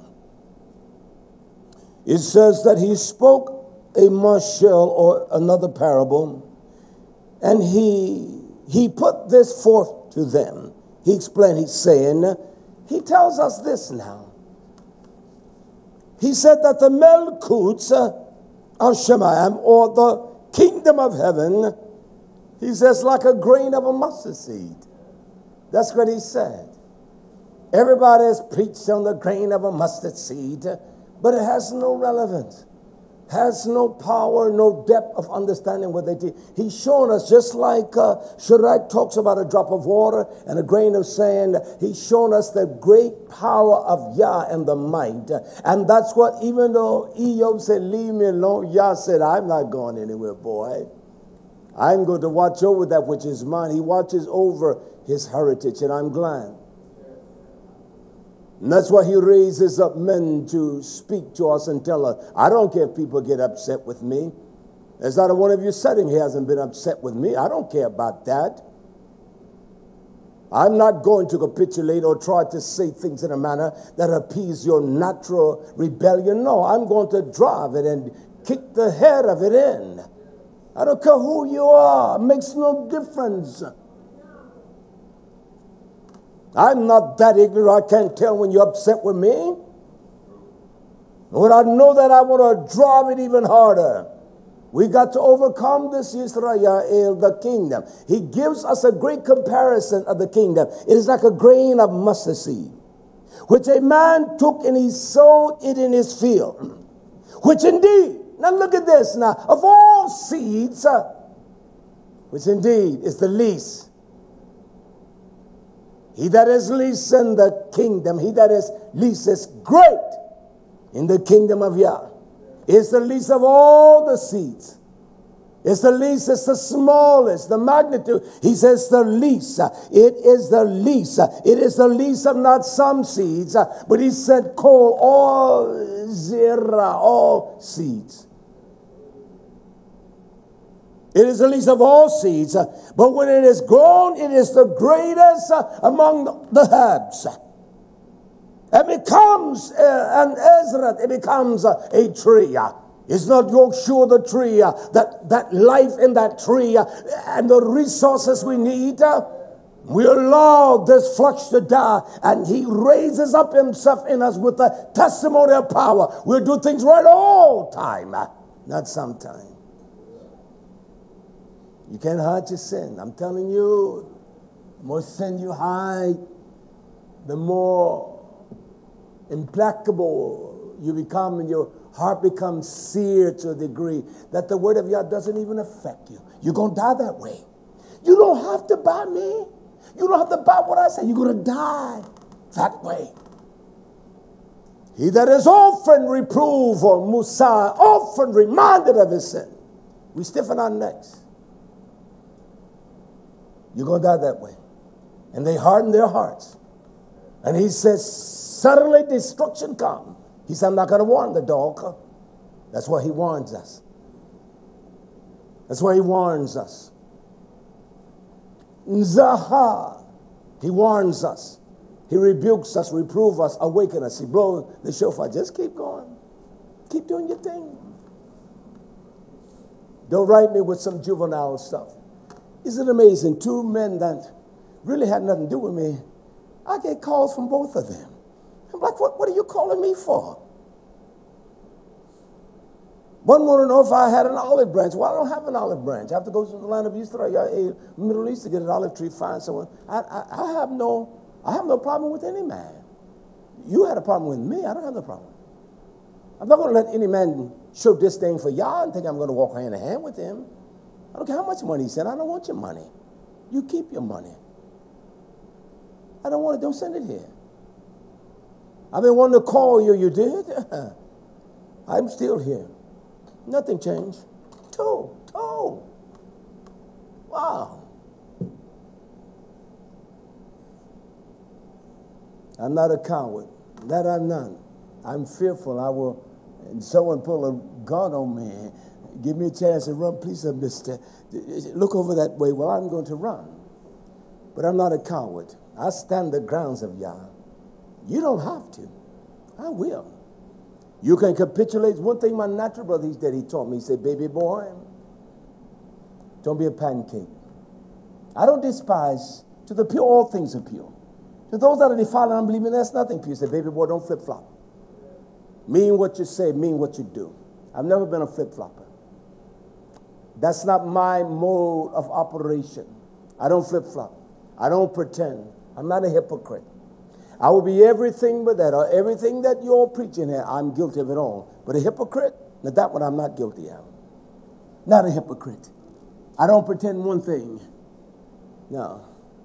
It says that he spoke a mashal or another parable, and he put this forth to them. He explained, he's saying, he tells us this now. He said that the Melkut al-Shemayim, or the kingdom of heaven, he says like a grain of a mustard seed. That's what he said. Everybody has preached on the grain of a mustard seed, but it has no relevance, has no power, no depth of understanding what they teach. He's shown us, just like Shadrach talks about a drop of water and a grain of sand, he's shown us the great power of Yah and the might. And that's what, even though Eob said, leave me alone, Yah said, I'm not going anywhere, boy. I'm going to watch over that which is mine. He watches over his heritage, and I'm glad. And that's why he raises up men to speak to us and tell us. I don't care if people get upset with me. There's not a one of you sitting here hasn't been upset with me. I don't care about that. I'm not going to capitulate or try to say things in a manner that appease your natural rebellion. No, I'm going to drive it and kick the head of it in. I don't care who you are. It makes no difference. I'm not that ignorant. I can't tell when you're upset with me. When I know that, I want to drive it even harder. We got to overcome this Israel, the kingdom. He gives us a great comparison of the kingdom. It is like a grain of mustard seed, which a man took and he sowed it in his field. Which indeed, now look at this now, of all seeds, which indeed is the least. He that is least in the kingdom, he that is least is great in the kingdom of Yah. It's the least of all the seeds. It's the least, it's the smallest, the magnitude. He says the least. It is the least. It is the least of not some seeds, but he said call all zera, all seeds. It is the least of all seeds, but when it is grown, it is the greatest among the herbs. It becomes an Ezra, it becomes a tree. It's not Yorkshire the tree, that life in that tree and the resources we need. We allow this flesh to die, and he raises up himself in us with the testimony of power. We'll do things right all time, not sometime. You can't hide your sin. I'm telling you, the more sin you hide, the more implacable you become, and your heart becomes seared to a degree that the word of God doesn't even affect you. You're going to die that way. You don't have to buy me. You don't have to buy what I say. You're going to die that way. He that is often reproved, or Musa, often reminded of his sin, we stiffen our necks. You're going to die that way. And they harden their hearts. And he says, suddenly destruction comes. He said, I'm not going to warn the dog. That's why he warns us. That's why he warns us. Nzaha. He warns us. He rebukes us, reproves us, awakens us. He blows the shofar. Just keep going. Keep doing your thing. Don't write me with some juvenile stuff. Isn't it amazing? Two men that really had nothing to do with me, I get calls from both of them. I'm like, what are you calling me for? One wanted to know if I had an olive branch. Well, I don't have an olive branch. I have to go to the land of Israel, Middle East, to get an olive tree, find someone. I have no problem with any man. You had a problem with me. I don't have no problem. I'm not going to let any man show disdain for Yah and think I'm going to walk hand in hand with him. I don't care how much money he sent. I don't want your money. You keep your money. I don't want it. Don't send it here. I've been wanting to call you. You did? I'm still here. Nothing changed. Two. Wow. I'm not a coward. That I'm not. I'm fearful. I will, and someone pull a gun on me. Give me a chance to run. Please, mister. Look over that way. Well, I'm going to run. But I'm not a coward. I stand the grounds of Yah. You don't have to. I will. You can capitulate. One thing my natural brother, he taught me. He said, baby boy, don't be a pancake. I don't despise. To the pure, all things are pure. To those that are defiled and unbelieving, there's nothing pure. He said, baby boy, don't flip-flop. Mean what you say, mean what you do. I've never been a flip-flopper. That's not my mode of operation. I don't flip-flop. I don't pretend. I'm not a hypocrite. I will be everything but that, or everything that you're preaching here, I'm guilty of it all. But a hypocrite, now that one I'm not guilty of. Not a hypocrite. I don't pretend one thing. No.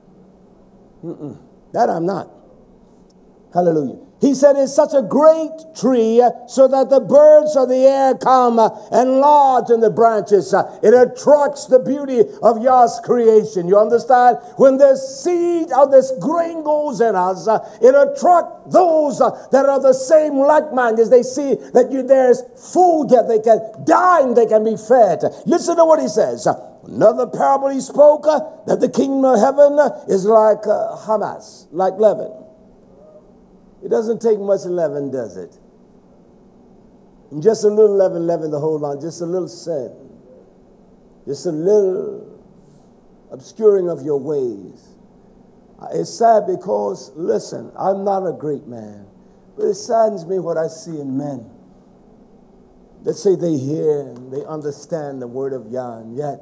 That I'm not. Hallelujah. He said it's such a great tree so that the birds of the air come and lodge in the branches. It attracts the beauty of Yah's creation. You understand? When the seed of this grain goes in us, it attracts those that are the same like-minded. They see that there's food that they can dine, they can be fed. Listen to what he says. Another parable he spoke, that the kingdom of heaven is like Hamas, like leaven. It doesn't take much leaven, does it? And just a little leaven the whole lot. Just a little sin. Just a little obscuring of your ways. It's sad because, listen, I'm not a great man, but it saddens me what I see in men. Let's say they hear and they understand the word of Yah, and yet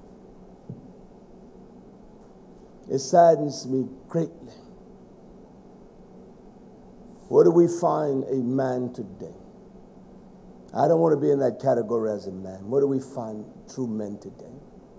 it saddens me greatly. Where do we find a man today? I don't want to be in that category as a man. Where do we find true men today?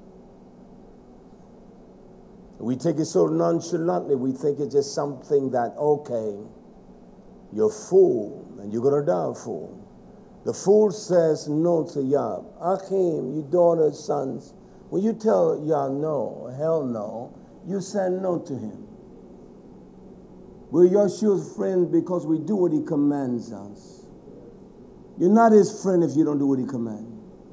We take it so nonchalantly. We think it's just something that, okay, you're a fool and you're going to die a fool. The fool says no to Yah. Achim, you daughters, sons, when you tell Yah no, hell no, you say no to him. We're Yeshua's friend because we do what he commands us. You're not his friend if you don't do what he commands.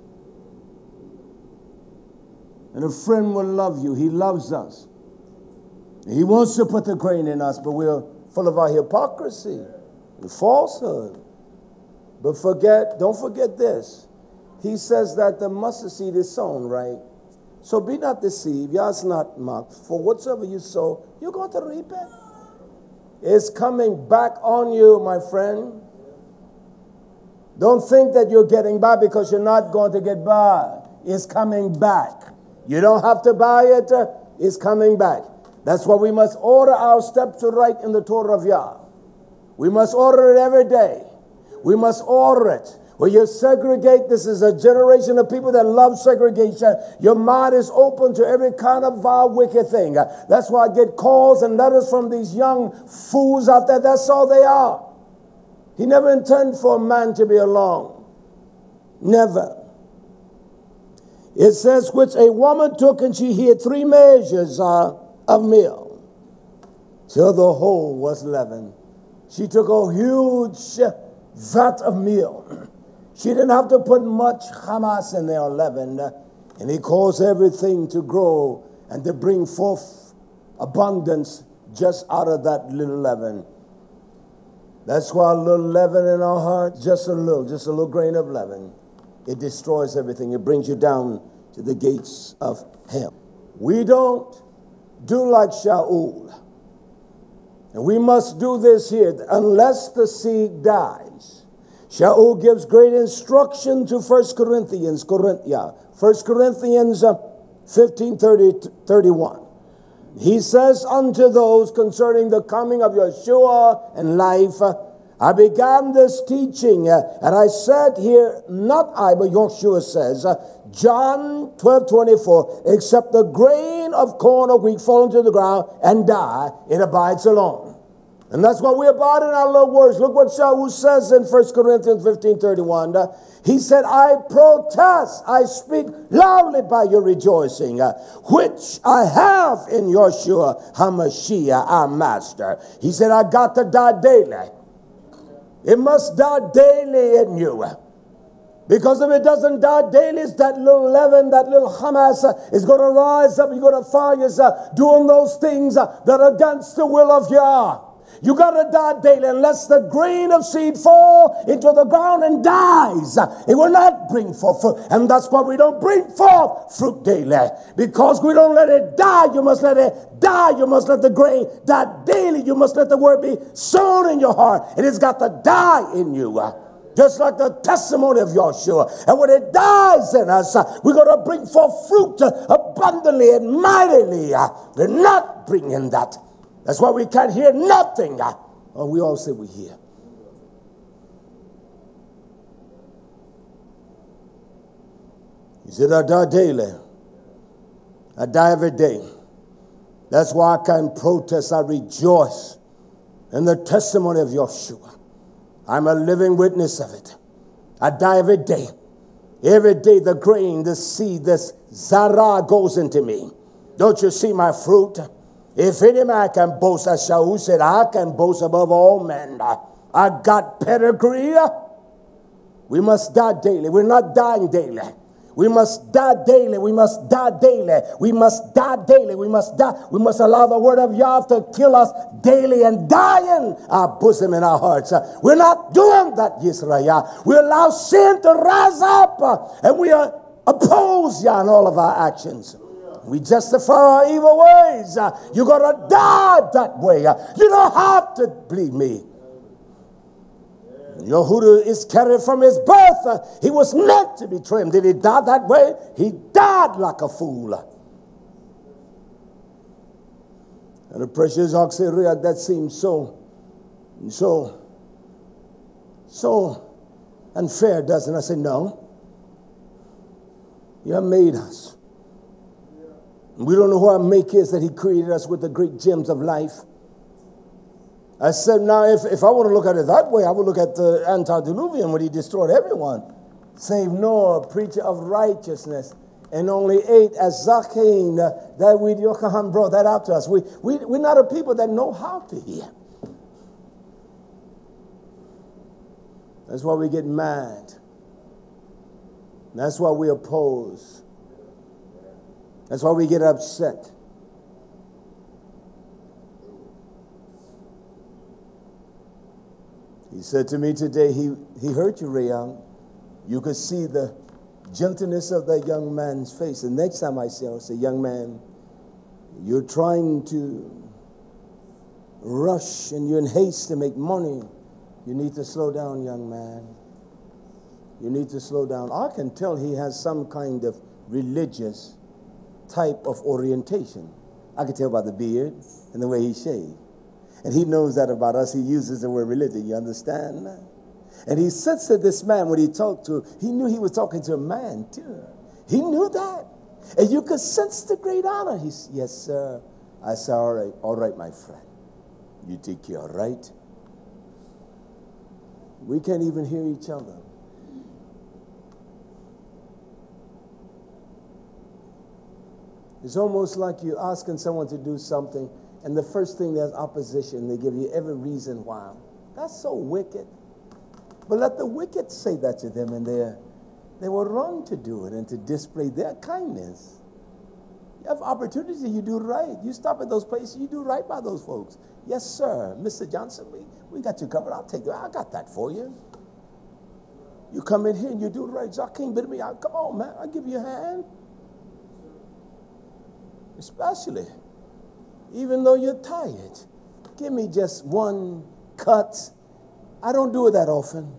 And a friend will love you. He loves us. He wants to put the grain in us, but we're full of our hypocrisy and falsehood. But don't forget this. He says that the mustard seed is sown, right? So be not deceived. Yah's not mocked. For whatsoever you sow, you're going to reap it. It's coming back on you, my friend. Don't think that you're getting by because you're not going to get by. It's coming back. You don't have to buy it. It's coming back. That's why we must order our steps to right in the Torah of Yah. We must order it every day. We must order it. When you segregate, this is a generation of people that love segregation. Your mind is open to every kind of vile, wicked thing. That's why I get calls and letters from these young fools out there. That's all they are. He never intended for a man to be alone. Never. It says, which a woman took, and she hid 3 measures of meal till the whole was leavened. She took a huge vat of meal. She didn't have to put much chamas in there, leaven. And he caused everything to grow and to bring forth abundance just out of that little leaven. That's why a little leaven in our heart, just a little grain of leaven, it destroys everything. It brings you down to the gates of hell. We don't do like Shaul. And we must do this here, unless the seed dies. Shaul gives great instruction to 1 Corinthians 15:30-31. He says unto those concerning the coming of Yeshua and life, I began this teaching, and I said here, not I, but Yeshua says, John 12:24, except the grain of corn or wheat fall into the ground and die, it abides alone. And that's what we abide in our little words. Look what Shaul says in 1 Corinthians 15:31. He said, I protest, I speak loudly by your rejoicing, which I have in Yeshua HaMashiach, our master. He said, I got to die daily. It must die daily in you. Because if it doesn't die daily, it's that little leaven, that little Hamas is going to rise up. You're going to find yourself doing those things that are against the will of Yah. You got to die daily. Unless the grain of seed fall into the ground and dies, it will not bring forth fruit. And that's why we don't bring forth fruit daily. Because we don't let it die. You must let it die. You must let the grain die daily. You must let the word be sown in your heart. And it's got to die in you. Just like the testimony of Yeshua. And when it dies in us, we're going to bring forth fruit abundantly and mightily. We're not bringing that. That's why we can't hear nothing. Oh, we all say we hear. He said, I die daily. I die every day. That's why I can protest. I rejoice in the testimony of Yeshua. I'm a living witness of it. I die every day. Every day the grain, the seed, this zara goes into me. Don't you see my fruit? If any man can boast, as Shaul said, I can boast above all men. I got pedigree. We must die daily. We're not dying daily. We must die daily. We must die daily. We must die daily. We must die. We must allow the word of Yah to kill us daily and die in our bosom and our hearts. We're not doing that, Yisrael. We allow sin to rise up and we oppose Yah in all of our actions. We justify our evil ways. You're going to die that way. You don't have to believe me. Yehuda is carried from his birth. He was meant to be trimmed. Did he die that way? He died like a fool. And the precious ox said, that seems so unfair, doesn't it? I said, no. You have made us. We don't know who our make is, that he created us with the great gems of life. I said, now if I want to look at it that way, I would look at the antediluvian when he destroyed everyone. Save Noah, preacher of righteousness, and only 8 as Zacchaeus, that we Yochanan brought that out to us. We're not a people that know how to hear. That's why we get mad. That's why we oppose. That's why we get upset. He said to me today, he heard you, Ray Young. You could see the gentleness of that young man's face. The next time I see him, I'll say, young man, you're trying to rush and you're in haste to make money. You need to slow down, young man. You need to slow down. I can tell he has some kind of religious type of orientation. I can tell by the beard and the way he shaved. And he knows that about us. He uses the word religion. You understand? And he sensed that this man, when he talked to him, he knew he was talking to a man too. He knew that. And you could sense the great honor. He said, yes, sir. I said, all right, my friend. You take care, all right? We can't even hear each other. It's almost like you're asking someone to do something, and the first thing there's opposition. They give you every reason why. That's so wicked. But let the wicked say that to them, and they will run to do it and to display their kindness. You have opportunity, you do right. You stop at those places, you do right by those folks. Yes, sir. Mr. Johnson, we got you covered. I'll take it. I got that for you. You come in here and you do right. Joaquin, bid me out. Come on, man. I'll give you a hand. Especially, even though you're tired, give me just one cut. I don't do it that often.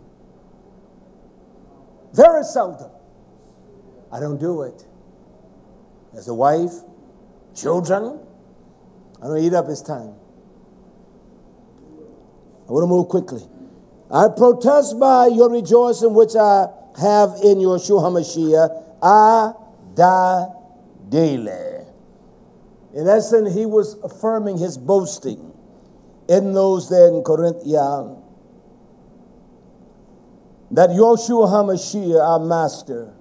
Very seldom. I don't do it. As a wife, children, I don't eat up his time. I want to move quickly. I protest by your rejoicing which I have in Yeshua HaMashiach. I die daily. In essence, he was affirming his boasting in those there in Corinthia that Yeshua HaMashiach, our master,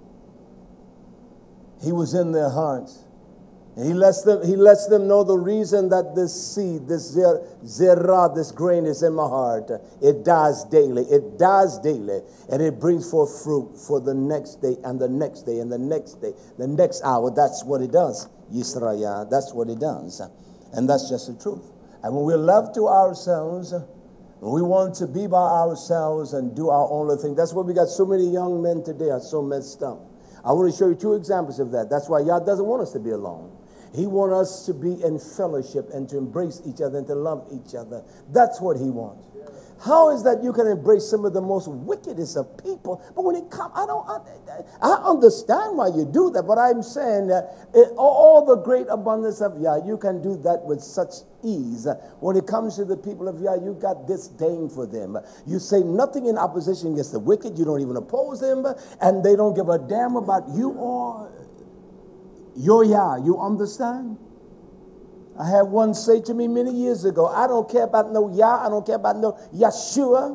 he was in their hearts. And he lets them know the reason that this seed, this zerah, this grain is in my heart. It dies daily. It dies daily. And it brings forth fruit for the next day and the next day and the next day, the next hour. That's what it does, Yisrael. That's what it does. And that's just the truth. And when we're left to ourselves, when we want to be by ourselves and do our own little thing, that's why we got so many young men today are so messed up. I want to show you 2 examples of that. That's why Yah doesn't want us to be alone. He wants us to be in fellowship and to embrace each other and to love each other. That's what he wants. How is that you can embrace some of the most wickedest of people? But when it comes, I understand why you do that, but I'm saying that all the great abundance of Yah, you can do that with such ease. When it comes to the people of Yah, you got disdain for them. You say nothing in opposition against the wicked. You don't even oppose them, and they don't give a damn about you or your Yah. You understand? I had one say to me many years ago, I don't care about no Yah, I don't care about no Yeshua.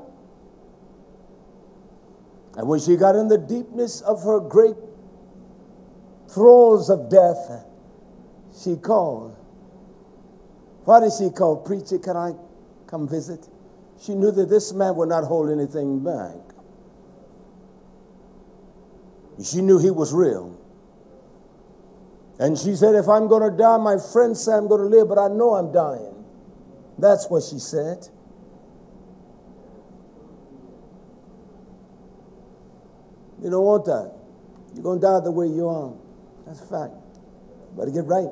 And when she got in the deepness of her great throes of death, she called. Why did she call? Preacher, can I come visit? She knew that this man would not hold anything back. She knew he was real. And she said, if I'm going to die, my friends say I'm going to live, but I know I'm dying. That's what she said. You don't want that. You're going to die the way you are. That's a fact. Better get right.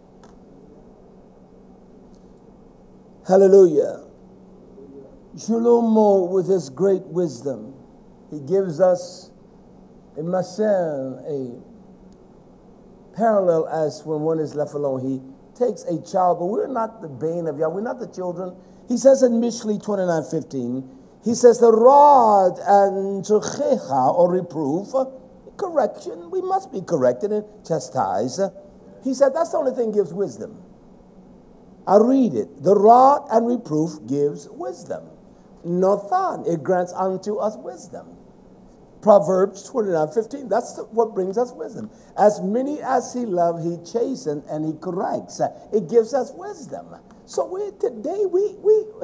Hallelujah. Shlomo, with his great wisdom, he gives us a masel, a parallel as when one is left alone. He takes a child, but we're not the bane of Yah. We're not the children. He says in Mishli 29:15, he says the rod and tuchecha, or reproof, correction, we must be corrected and chastised. He said that's the only thing gives wisdom. I read it. The rod and reproof gives wisdom. Nathan, it grants unto us wisdom. Proverbs 29:15, that's what brings us wisdom. As many as he loves, he chastens and he corrects. It gives us wisdom. So today we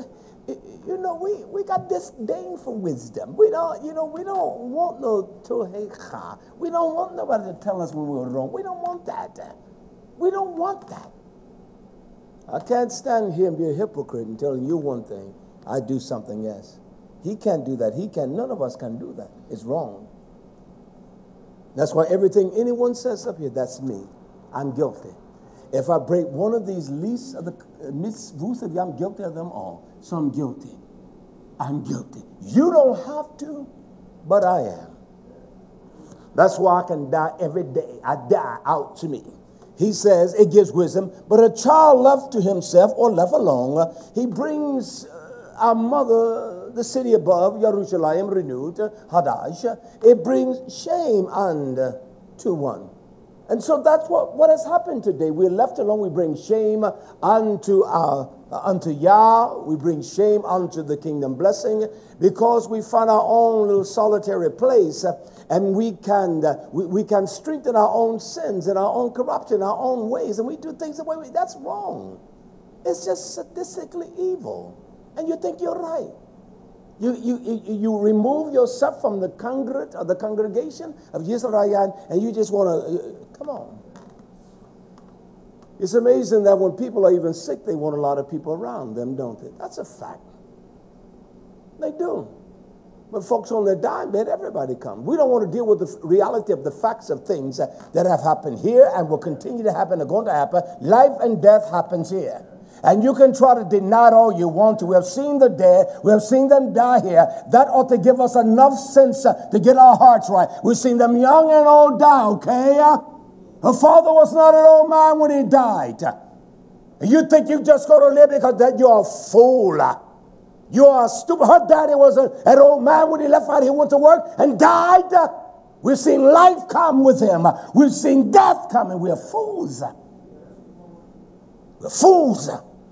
got disdain for wisdom. We don't want no tohecha. We don't want nobody to tell us when we're wrong. We don't want that. We don't want that. I can't stand here and be a hypocrite and telling you one thing. I do something else. He can't do that. None of us can do that. It's wrong. That's why everything anyone says up here, that's me. I'm guilty. If I break one of these least of the mitzvot, I'm guilty of them all. So I'm guilty. I'm guilty. You don't have to, but I am. That's why I can die every day. I die out to me. He says it gives wisdom, but a child left to himself or left alone, he brings our mother, the city above, Jerusalem renewed, Hadash, it brings shame unto one. And so that's what has happened today. We're left alone. We bring shame unto Yah. We bring shame unto the kingdom blessing because we find our own little solitary place, and we can strengthen our own sins and our own corruption, our own ways, and we do things the way that's wrong. It's just sadistically evil, and you think you're right. You remove yourself from the congregate or the congregation of Yisrael, and you just want to, come on. It's amazing that when people are even sick, they want a lot of people around them, don't they? That's a fact. They do. But folks on their dying-bed, everybody comes. We don't want to deal with the reality of the facts of things that have happened here and will continue to happen, are going to happen. Life and death happens here. And you can try to deny it all you want to. We have seen the dead. We have seen them die here. That ought to give us enough sense to get our hearts right. We've seen them young and old die, okay? Her father was not an old man when he died. And you think you just go to live because that you're a fool. You are stupid. Her daddy was an old man when he left out. He went to work and died. We've seen life come with him. We've seen death coming. We're fools. We're fools.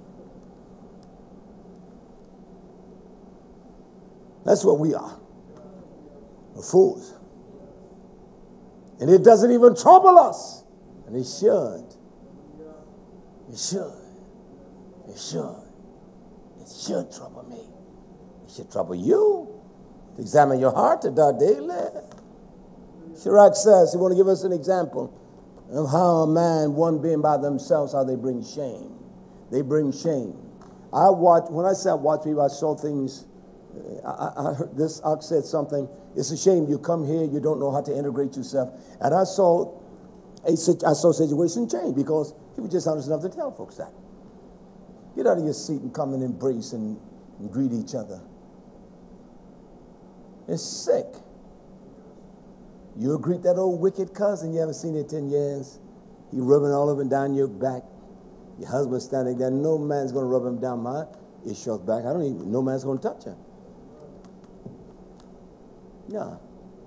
That's what we are. We're fools. And it doesn't even trouble us. And it should. It should. It should. It should trouble me. It should trouble you. Examine your heart to die daily. Sirach says, he want to give us an example of how a man, one being by themselves, how they bring shame. They bring shame. When I say I watch people, I saw things. I heard this ox said something. It's a shame you come here, you don't know how to integrate yourself. And I saw a situation change because he was just honest enough to tell folks that. Get out of your seat and come and embrace and greet each other. It's sick. You'll greet that old wicked cousin you haven't seen in 10 years. He rubbing all up and down your back. Your husband standing there. No man's going to rub him down my Ishmael's back. No man's going to touch her. No.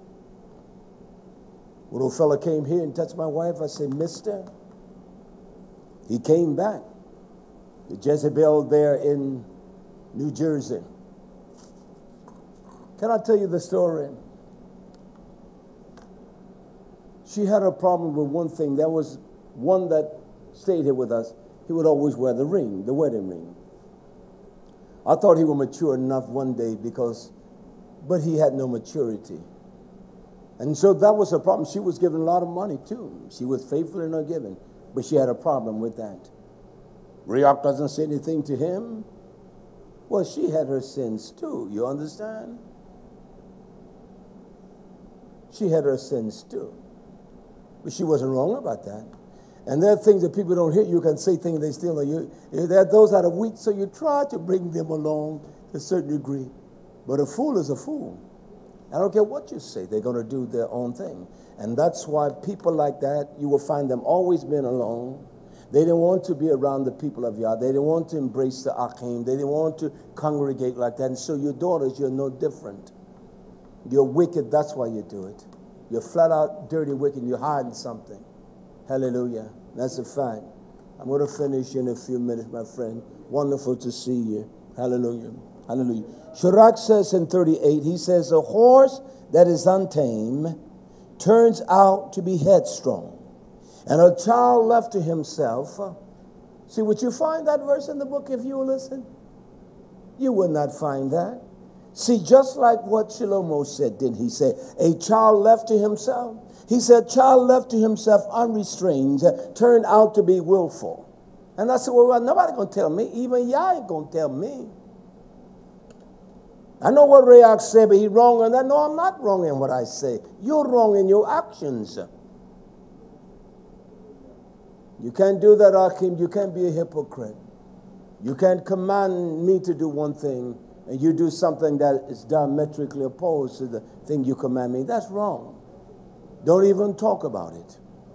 When old fella came here and touched my wife, I said, mister. He came back. The Jezebel there in New Jersey. Can I tell you the story? She had a problem with one thing. There was one that stayed here with us. He would always wear the ring, the wedding ring. I thought he would mature enough one day but he had no maturity. And so that was a problem. She was giving a lot of money too. She was faithful in her giving, but she had a problem with that. Riok doesn't say anything to him. Well, she had her sins too, you understand? She had her sins too. But she wasn't wrong about that. And there are things that people don't hear. You can say things they still know. There are those that are weak, so you try to bring them along to a certain degree. But a fool is a fool. I don't care what you say. They're going to do their own thing. And that's why people like that, you will find them always being alone. They didn't want to be around the people of Yah. They didn't want to embrace the Achim. They didn't want to congregate like that. And so your daughters, you're no different. You're wicked, that's why you do it. You're flat out dirty, wicked, you're hiding something. Hallelujah. That's a fact. I'm going to finish in a few minutes, my friend. Wonderful to see you. Hallelujah. Hallelujah. Sirach says in 38, he says, a horse that is untamed turns out to be headstrong, and a child left to himself. See, would you find that verse in the book if you will listen? You would not find that. See, just like what Shlomo said, didn't he say? A child left to himself. He said, child left to himself unrestrained turned out to be willful. And I said, well, nobody going to tell me. Even Yah ain't going to tell me. I know what Rayach said, but he's wrong on that. No, I'm not wrong in what I say. You're wrong in your actions. You can't do that, Akim. You can't be a hypocrite. You can't command me to do one thing and you do something that is diametrically opposed to the thing you command me. That's wrong. Don't even talk about it.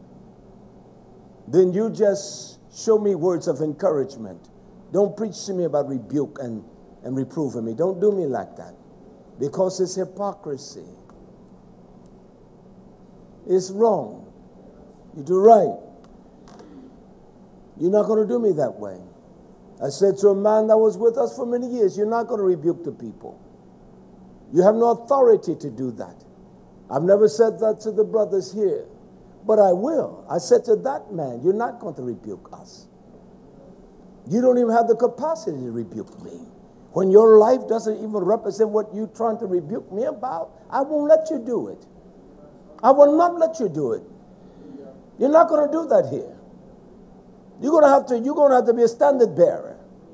Then you just show me words of encouragement. Don't preach to me about rebuke and reproving me. Don't do me like that. Because it's hypocrisy. It's wrong. You do right. You're not going to do me that way. I said to a man that was with us for many years, you're not going to rebuke the people. You have no authority to do that. I've never said that to the brothers here, but I will. I said to that man, you're not going to rebuke us. You don't even have the capacity to rebuke me. When your life doesn't even represent what you're trying to rebuke me about, I won't let you do it. I will not let you do it. You're not going to do that here. You're going to have to be a standard bearer.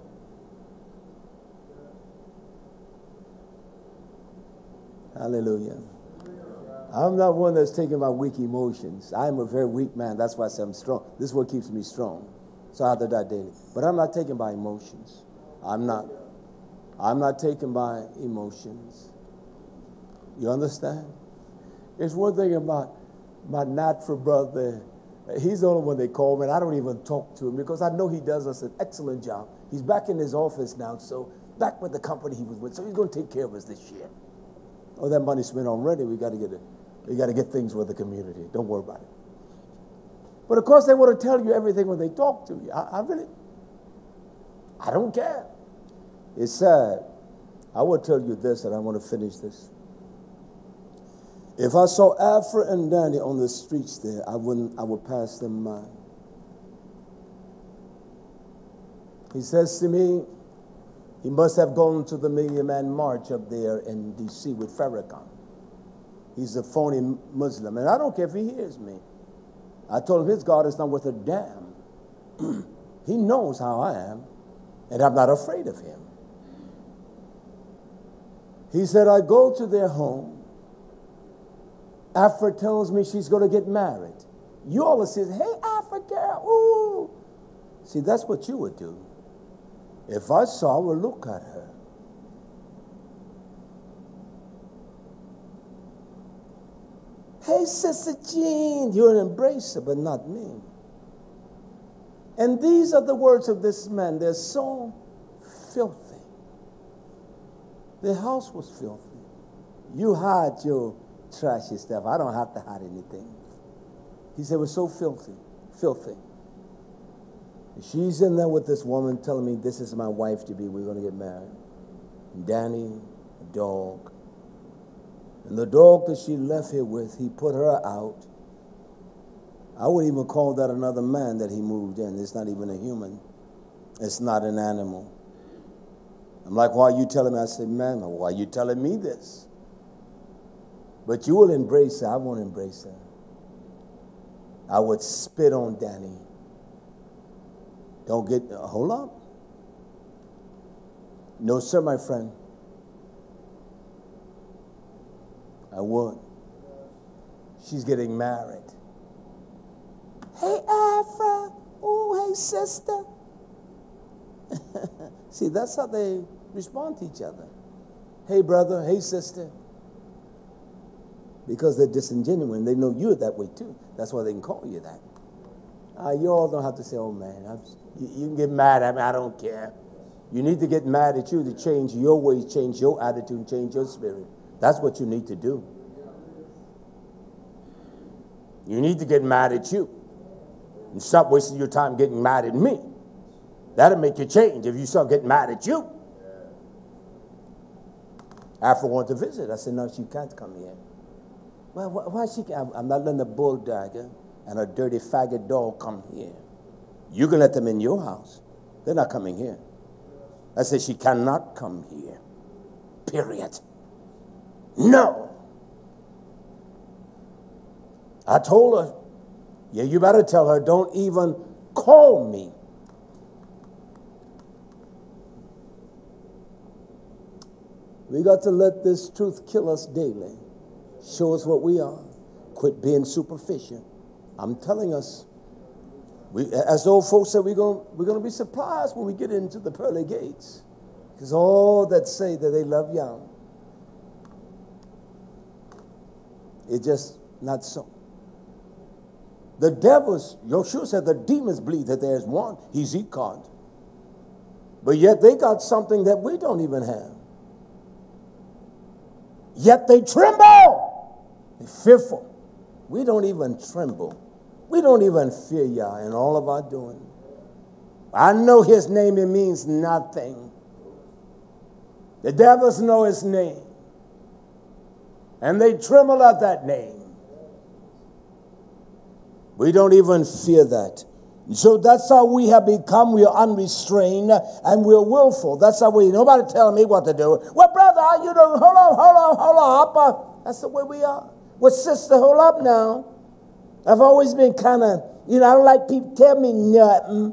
Hallelujah. I'm not one that's taken by weak emotions. I'm a very weak man. That's why I say I'm strong. This is what keeps me strong. So I have to die daily. But I'm not taken by emotions. I'm not taken by emotions. You understand? It's one thing about my natural brother. He's the only one they call me, and I don't even talk to him because I know he does us an excellent job. He's back in his office now, so back with the company he was with. So he's going to take care of us this year. Oh, that money's spent already. We got to get things with the community. Don't worry about it. But of course, they want to tell you everything when they talk to you. I don't care. It's sad. I will tell you this, and I want to finish this. If I saw Afra and Danny on the streets there, I would pass them by. He says to me, he must have gone to the Million Man March up there in D.C. with Farrakhan. He's a phony Muslim, and I don't care if he hears me. I told him his God is not worth a damn. He knows how I am, and I'm not afraid of him. He said, I go to their home. Afra tells me she's going to get married. You all say, hey, Africa, ooh. See, that's what you would do. If I saw, I would look at her. Hey, Sister Jean, you would embrace her, but not me. And these are the words of this man. They're so filthy. The house was filthy. You hide your trashy stuff. I don't have to hide anything. He said, it was so filthy, filthy. She's in there with this woman telling me this is my wife to be. We're going to get married. And Danny, a dog. And the dog that she left here with, he put her out. I wouldn't even call that another man that he moved in. It's not even a human. It's not an animal. I'm like, why are you telling me? I said, man, why are you telling me this? But you will embrace her. I won't embrace her. I would spit on Danny. Don't get, hold up. No, sir, my friend. I would. She's getting married. Hey, Afra. Oh, hey, sister. See, that's how they respond to each other. Hey, brother. Hey, sister. Because they're disingenuous. They know you're that way, too. That's why they can call you that. You all don't have to say, oh, man, you can get mad at me. I don't care. You need to get mad at you to change your ways, change your attitude, change your spirit. That's what you need to do. You need to get mad at you. And stop wasting your time getting mad at me. That'll make you change if you start getting mad at you. After I wanted to visit, I said, no, she can't come here. Well, why she can't? I'm not letting a bulldogger and a dirty faggot dog come here. You can let them in your house. They're not coming here. I said, she cannot come here. Period. No. I told her, yeah, you better tell her, don't even call me. We got to let this truth kill us daily. Show us what we are. Quit being superficial. I'm telling us, as the old folks said, we're going to be surprised when we get into the pearly gates. Because all that say that they love Yah, it's just not so. The devils, Yeshua said, the demons believe that there's one. He's Echad. But yet they got something that we don't even have. Yet they tremble. They're fearful. We don't even tremble. We don't even fear Yah in all of our doing. I know his name, it means nothing. The devils know his name. And they tremble at that name. We don't even fear that. So that's how we have become. We are unrestrained and we're willful. That's how nobody telling me what to do. Well, brother, you know, hold up. That's the way we are. Well, sister, hold up now. I've always been kind of, I don't like people tell me nothing.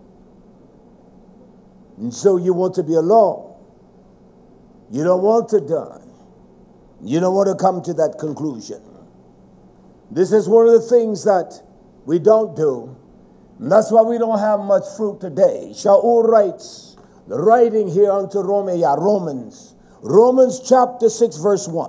And so you want to be alone. You don't want to die. You don't want to come to that conclusion. This is one of the things that we don't do. And that's why we don't have much fruit today. Shaul writes, the writing here unto Romans chapter 6 verse 1.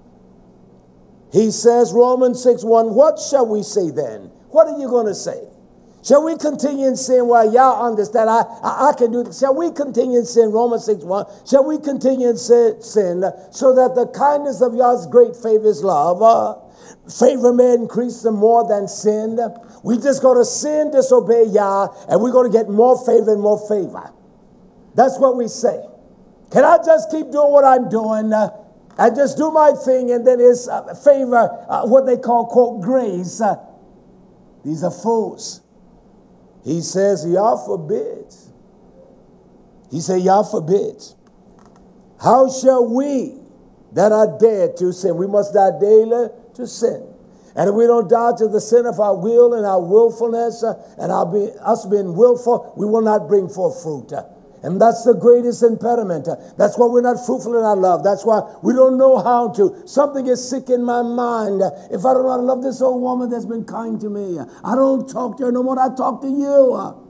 He says, Romans 6:1, what shall we say then? What are you going to say? Shall we continue in sin? Well, y'all understand, I can do this. Shall we continue in sin? Romans 6:1. Shall we continue in sin so that the kindness of Yah's great favor is love? Favor may increase the more than sin. We just go to sin, disobey Yah, and we're going to get more favor and more favor. That's what we say. Can I just keep doing what I'm doing and just do my thing, and then his favor, what they call, quote, grace. These are fools. He says, Yah forbids. He said, Yah forbids. How shall we that are dead to sin? We must die daily to sin. And if we don't die to the sin of our will and our willfulness and us being willful, we will not bring forth fruit. And that's the greatest impediment. That's why we're not fruitful in our love. That's why we don't know how to. Something is sick in my mind. If I don't know how to love this old woman that's been kind to me, I don't talk to her no more. I talk to you.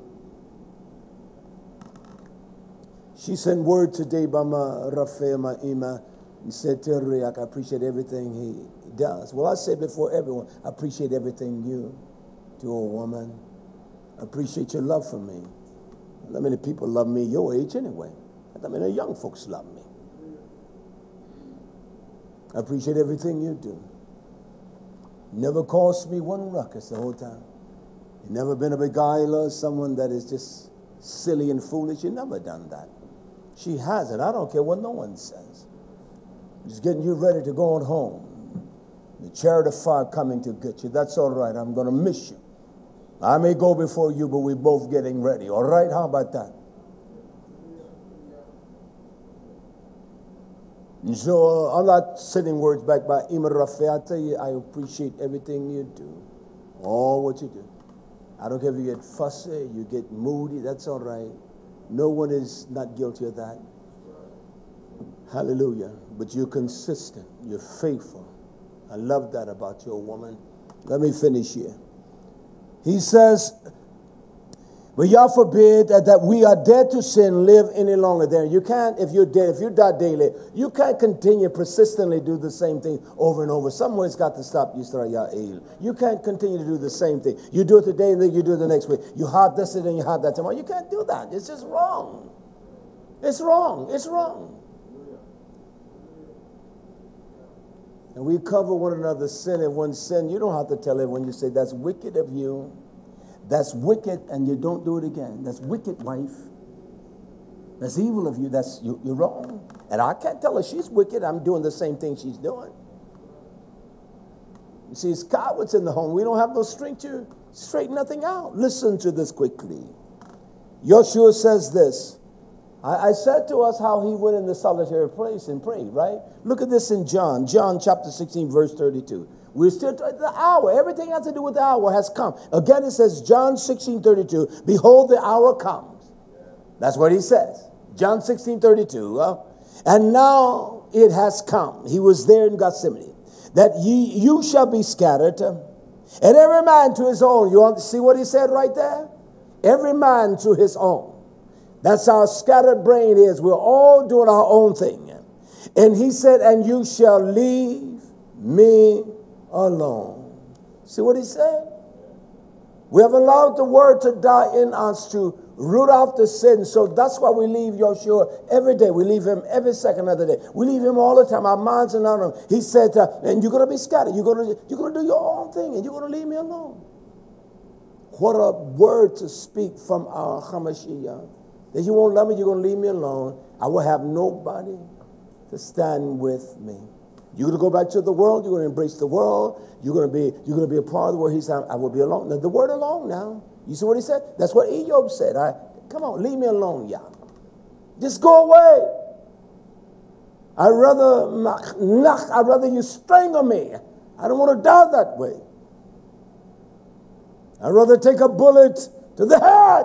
She sent word today by my Rafael, my Ima. He said to Riak, I appreciate everything he does. Well, I said before everyone, I appreciate everything you do, old woman. I appreciate your love for me. Not many people love me your age anyway. Not many young folks love me. I appreciate everything you do. Never caused me one ruckus the whole time. You've never been a beguiler, someone that is just silly and foolish. You've never done that. She hasn't. I don't care what no one says. Just getting you ready to go on home. The chariot of fire coming to get you. That's all right. I'm going to miss you. I may go before you, but we're both getting ready. All right? How about that? And so I'm not sending words back by Imar Rafi. I tell you, I appreciate everything you do. All what you do. I don't care if you get fussy, you get moody. That's all right. No one is not guilty of that. Hallelujah. But you're consistent. You're faithful. I love that about your woman. Let me finish here. He says, but Yah forbid that we are dead to sin, live any longer there. You can't, if you're dead, if you die daily, you can't continue persistently do the same thing over and over. Somewhere it's got to stop. You can't continue to do the same thing. You do it today and then you do it the next week. You had this and then you had that tomorrow. You can't do that. It's just wrong. It's wrong. It's wrong. And we cover one another's sin. If one sin, you don't have to tell everyone. You say, that's wicked of you. That's wicked, and you don't do it again. That's wicked, wife. That's evil of you. You're wrong. And I can't tell her she's wicked. I'm doing the same thing she's doing. You see, it's cowards in the home. We don't have no strength to straighten nothing out. Listen to this quickly. Joshua says this. I said to us how he went in the solitary place and prayed, right? Look at this in John chapter 16, verse 32. We're still at the hour. Everything has to do with the hour has come. Again, it says, John 16, 32, behold, the hour comes. That's what he says. John 16, 32. And now it has come. He was there in Gethsemane. That you shall be scattered, and every man to his own. You want to see what he said right there? Every man to his own. That's how scattered brain is. We're all doing our own thing. And he said, and you shall leave me alone. See what he said? We have allowed the word to die in us to root out the sin. So that's why we leave Joshua every day. We leave him every second of the day. We leave him all the time. Our minds are on him. He said, and you're going to be scattered. You're going to do your own thing, and you're going to leave me alone. What a word to speak from our Hamashiach. That you won't love me, you're going to leave me alone. I will have nobody to stand with me. You're going to go back to the world. You're going to embrace the world. You're going to be a part of the world. He said, I will be alone. Now, the word alone now. You see what he said? That's what Ejob said. Come on, leave me alone, Yah. Just go away. I'd rather you strangle me. I don't want to die that way. I'd rather take a bullet to the head.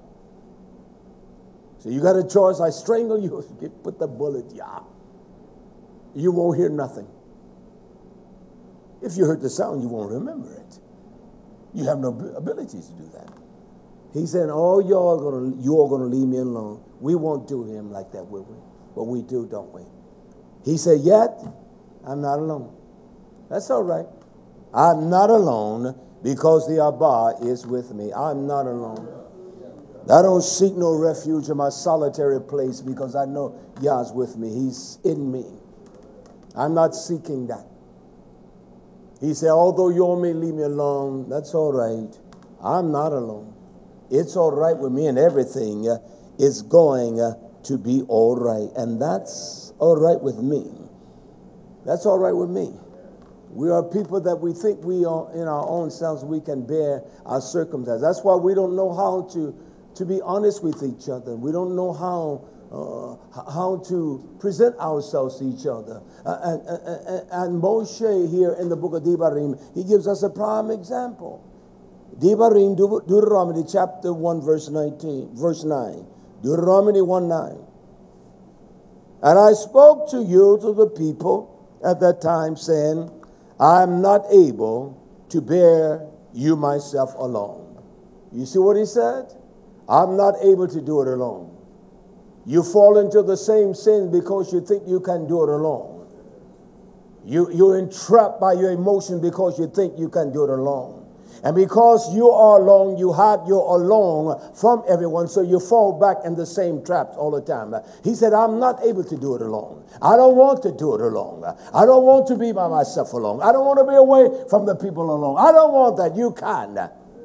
So you got a choice. I strangle you. Put the bullet, Yah. You won't hear nothing. If you heard the sound, you won't remember it. You have no ability to do that. He said, oh, you're going to leave me alone. We won't do him like that, will we? But we do, don't we? He said, yet, I'm not alone. That's all right. I'm not alone because the Abba is with me. I'm not alone. I don't seek no refuge in my solitary place because I know Yah's with me. He's in me. I'm not seeking that. He said, although you may leave me alone, that's all right. I'm not alone. It's all right with me, and everything is going to be all right. And that's all right with me. That's all right with me. We are people that we think we are in our own selves, we can bear our circumstances. That's why we don't know how to be honest with each other. We don't know how to present ourselves to each other. And Moshe here in the book of Devarim, he gives us a prime example. Devarim, Deuteronomy chapter 1, verse 9. Deuteronomy 1:9. And I spoke to you, to the people at that time, saying, I am not able to bear you myself alone. You see what he said? I'm not able to do it alone. You fall into the same sin because you think you can do it alone. You're entrapped by your emotion because you think you can do it alone. And because you are alone, you hide your alone from everyone, so you fall back in the same traps all the time. He said, I'm not able to do it alone. I don't want to do it alone. I don't want to be by myself alone. I don't want to be away from the people alone. I don't want that. You can.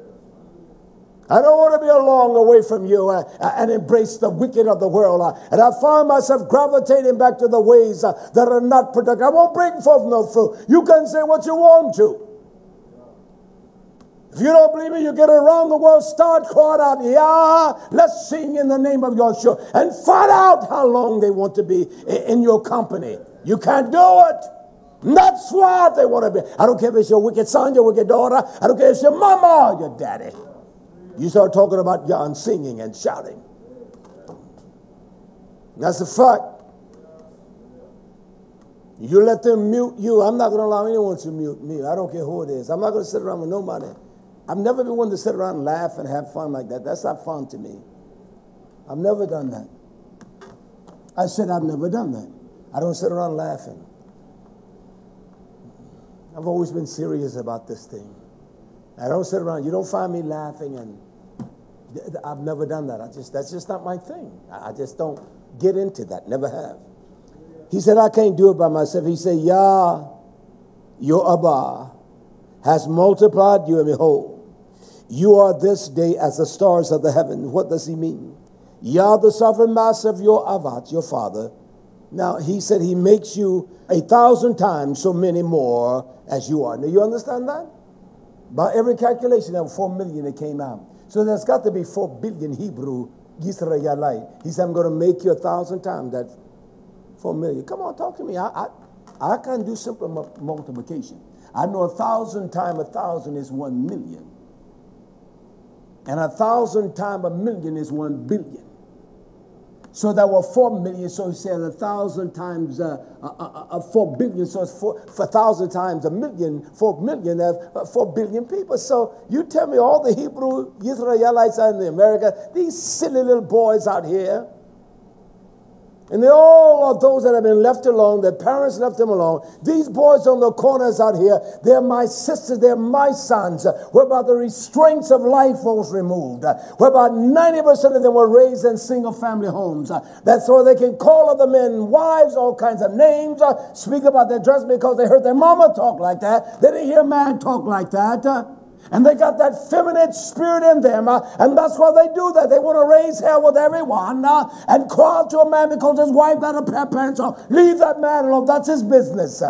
I don't want to be alone away from you and embrace the wicked of the world. And I find myself gravitating back to the ways that are not productive. I won't bring forth no fruit. You can say what you want to. If you don't believe me, you get around the world, start crying out, yeah, let's sing in the name of Yeshua, and find out how long they want to be in your company. You can't do it. And that's why they want to be. I don't care if it's your wicked son, your wicked daughter. I don't care if it's your mama or your daddy. You start talking about Yah and singing and shouting. That's a fact. You let them mute you. I'm not going to allow anyone to mute me. I don't care who it is. I'm not going to sit around with nobody. I've never been one to sit around and laugh and have fun like that. That's not fun to me. I've never done that. I said I've never done that. I don't sit around laughing. I've always been serious about this thing. I don't sit around. You don't find me laughing, and I've never done that. That's just not my thing. I just don't get into that. Never have. He said, I can't do it by myself. He said, Yah, your Abba, has multiplied you and behold, You are this day as the stars of the heaven. What does he mean? Yah, the sovereign master of your Avat, your father. Now, he said he makes you 1,000 times so many more as you are. Now, you understand that? By every calculation, there were 4 million that came out. So there's got to be 4 billion Hebrew Yisraelite. He said, I'm going to make you 1,000 times that 4 million. Come on, talk to me. I can't do simple multiplication. I know 1,000 times 1,000 is 1 million. And 1,000 times a million is 1 billion. So there were 4 million. So he said 1,000 times 4 billion. So it's 4,000 times a million. 4 million, 4 billion people. So you tell me all the Hebrew Israelites out in America, these silly little boys out here, and they all are those that have been left alone. Their parents left them alone. These boys on the corners out here, they're my sisters, they're my sons, whereby the restraints of life was removed, whereby 90% of them were raised in single-family homes. That's why they can call other men wives, all kinds of names, speak about their dress because they heard their mama talk like that. They didn't hear a man talk like that. And they got that feminine spirit in them. And that's why they do that. They want to raise hell with everyone and cry out to a man because his wife got a pair of pants on. Leave that man alone. That's his business.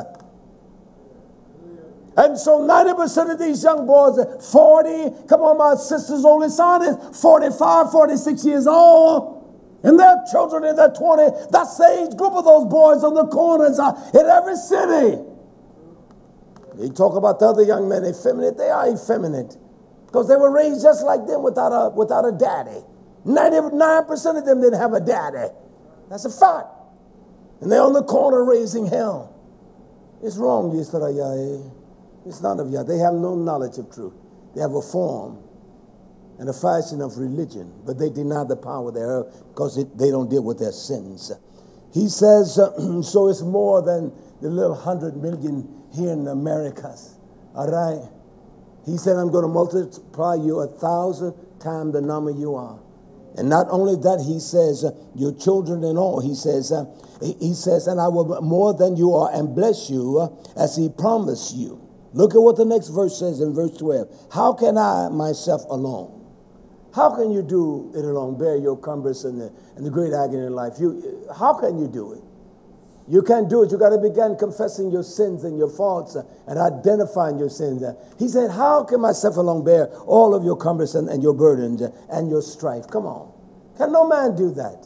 And so 90% of these young boys are 40. Come on, my sister's oldest son is 45, 46 years old. And their children in their 20s. That's the age group of those boys on the corners in every city. They talk about the other young men, effeminate. They are effeminate because they were raised just like them without a daddy. 99% of them didn't have a daddy. That's a fact. And they're on the corner raising hell. It's wrong, Yisrael. It's not of Yah. They have no knowledge of truth. They have a form and a fashion of religion, but they deny the power thereof because they don't deal with their sins. He says, so it's more than the little 100 million here in Americas. All right? He said, I'm going to multiply you 1,000 times the number you are. And not only that, he says, your children and all. He says, and I will more than you are and bless you as he promised you. Look at what the next verse says in verse 12. How can I myself alone? How can you do it alone? Bear your cumbrous and the great agony in life. How can you do it? You can't do it. You got to begin confessing your sins and your faults and identifying your sins. He said, how can myself alone bear all of your cumbrous and your burdens and your strife? Come on. Can no man do that?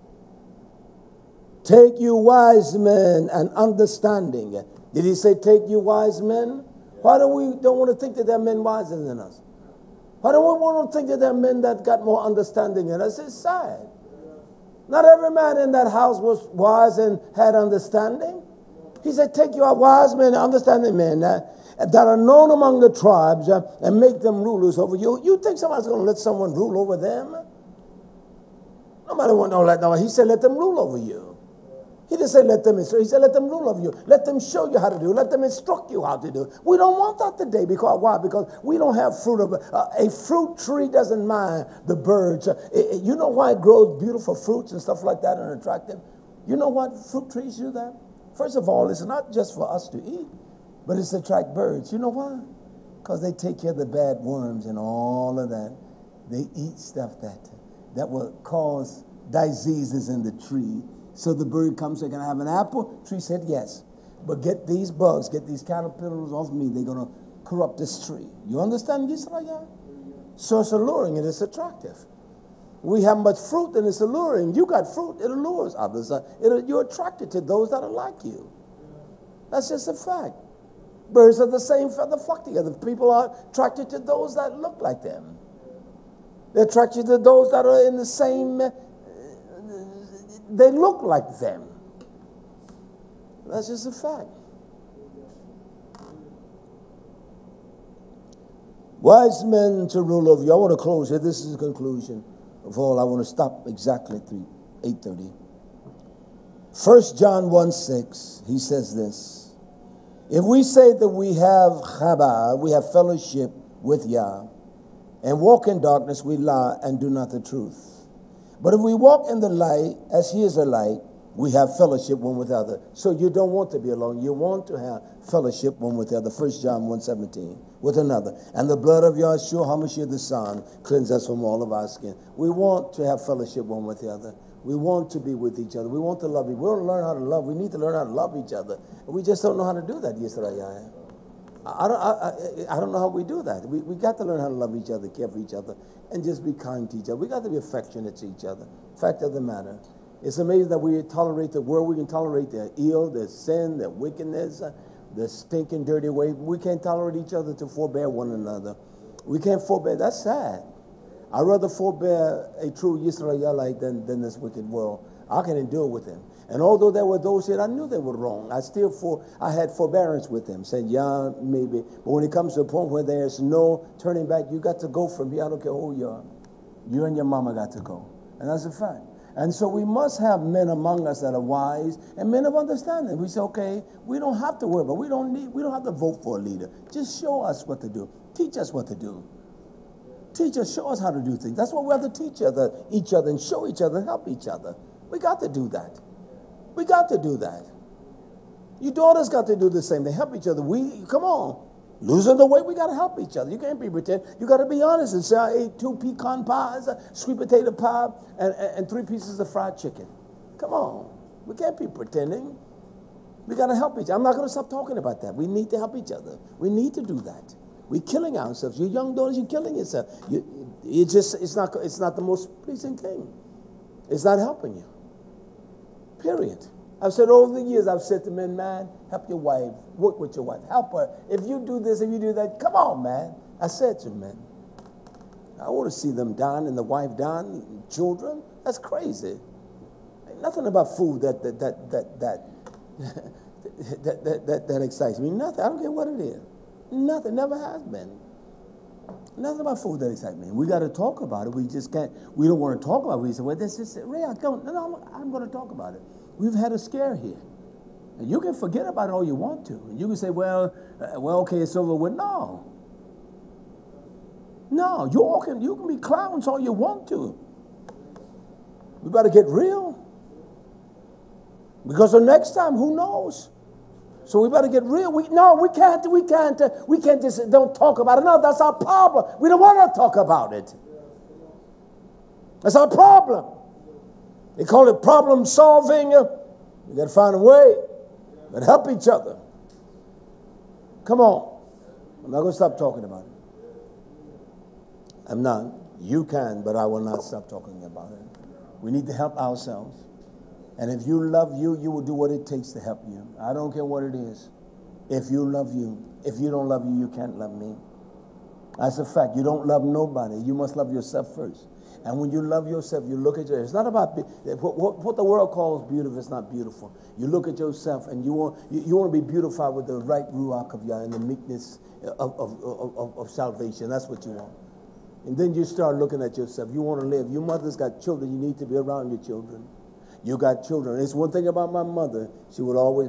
Take you wise men and understanding. Did he say take you wise men? Why don't we want to think that there are men wiser than us? Why don't we want to think that there are men that got more understanding than us? It's sad. Not every man in that house was wise and had understanding. He said, take your wise men and understanding men that are known among the tribes and make them rulers over you. You think somebody's going to let someone rule over them? Nobody won't know that. No, he said, let them rule over you. He didn't say let them instruct. He said, let them rule over you. Let them show you how to do it. Let them instruct you how to do it. We don't want that today. Because why? Because we don't have fruit of a fruit tree doesn't mind the birds. You know why it grows beautiful fruits and stuff like that and attractive? You know what fruit trees do that? First of all, it's not just for us to eat, but it's to attract birds. You know why? Because they take care of the bad worms and all of that. They eat stuff that will cause diseases in the tree. So the bird comes, they're going to have an apple. Tree said yes. But get these bugs, get these caterpillars off me. They're going to corrupt this tree. You understand, Yisrael? So it's alluring and it's attractive. We have much fruit and it's alluring. You got fruit, it allures others. You're attracted to those that are like you. That's just a fact. Birds are the same feather flock together. People are attracted to those that look like them. They're attracted to those that are in the same... They look like them. That's just a fact. Wise men to rule over you. I want to close here. This is the conclusion of all. I want to stop exactly at 8:30. 1 John 1:6, he says this. If we say that we have chabad, we have fellowship with Yah, and walk in darkness, we lie and do not the truth. But if we walk in the light, as he is the light, we have fellowship one with other. So you don't want to be alone. You want to have fellowship one with the other. 1 John 1:17, with another. And the blood of Yeshua HaMashiach the Son cleanse us from all of our sin. We want to have fellowship one with the other. We want to be with each other. We want to love each other. We want to learn how to love. We need to learn how to love each other. We just don't know how to do that, Yisrael. I don't know how we do that. We got to learn how to love each other, care for each other, and just be kind to each other. We got to be affectionate to each other. Fact of the matter. It's amazing that we tolerate the world. We can tolerate their ill, their sin, their wickedness, their stinking, dirty way. We can't tolerate each other to forbear one another. We can't forbear. That's sad. I'd rather forbear a true Yisraelite than this wicked world. I can endure with them. And although there were those that I knew they were wrong, I had forbearance with them. Said, yeah, maybe. But when it comes to a point where there's no turning back, you got to go from here. I don't care who you are. You and your mama got to go. And that's a fact. And so we must have men among us that are wise and men of understanding. We say, okay, we don't have to worry, but we don't have to vote for a leader. Just show us what to do. Teach us what to do. Teach us, show us how to do things. That's why we have to teach each other and show each other and help each other. We got to do that. We got to do that. You daughters got to do the same. They help each other. Come on. Losing the weight, we got to help each other. You can't be pretend. You got to be honest and say, I ate 2 pecan pies, a sweet potato pie, and 3 pieces of fried chicken. Come on. We can't be pretending. We got to help each other. I'm not going to stop talking about that. We need to help each other. We need to do that. We're killing ourselves. You young daughters, you're killing yourself. It's not the most pleasing thing. It's not helping you. Period. I've said over the years, I've said to men, man, help your wife, work with your wife, help her. If you do this, if you do that, come on, man. I said to men, I want to see them down and the wife down, and children. That's crazy. Ain't nothing about food that excites me. Nothing. I don't care what it is. Nothing. Never has been. Nothing about food that excites me. We got to talk about it. We just can't. We don't want to talk about it. We say, well, this is Ray. I'm going to talk about it. We've had a scare here. And you can forget about it all you want to. And you can say, well, okay, it's over with. No, you can be clowns all you want to. We better get real. Because the next time, who knows? So we better get real. We can't just don't talk about it. No, that's our problem. We don't want to talk about it. That's our problem. They call it problem solving. We got to find a way. We got to help each other. Come on. I'm not going to stop talking about it. I'm not. You can, but I will not stop talking about it. We need to help ourselves. And if you love you, you will do what it takes to help you. I don't care what it is. If you love you. If you don't love you, you can't love me. That's a fact. You don't love nobody. You must love yourself first. And when you love yourself, you look at yourself. It's not about what the world calls beautiful. It's not beautiful. You look at yourself and you want to be beautified with the right ruach of Yah and the meekness of salvation. That's what you want. And then you start looking at yourself. You want to live. Your mother's got children. You need to be around your children. You got children. It's one thing about my mother. She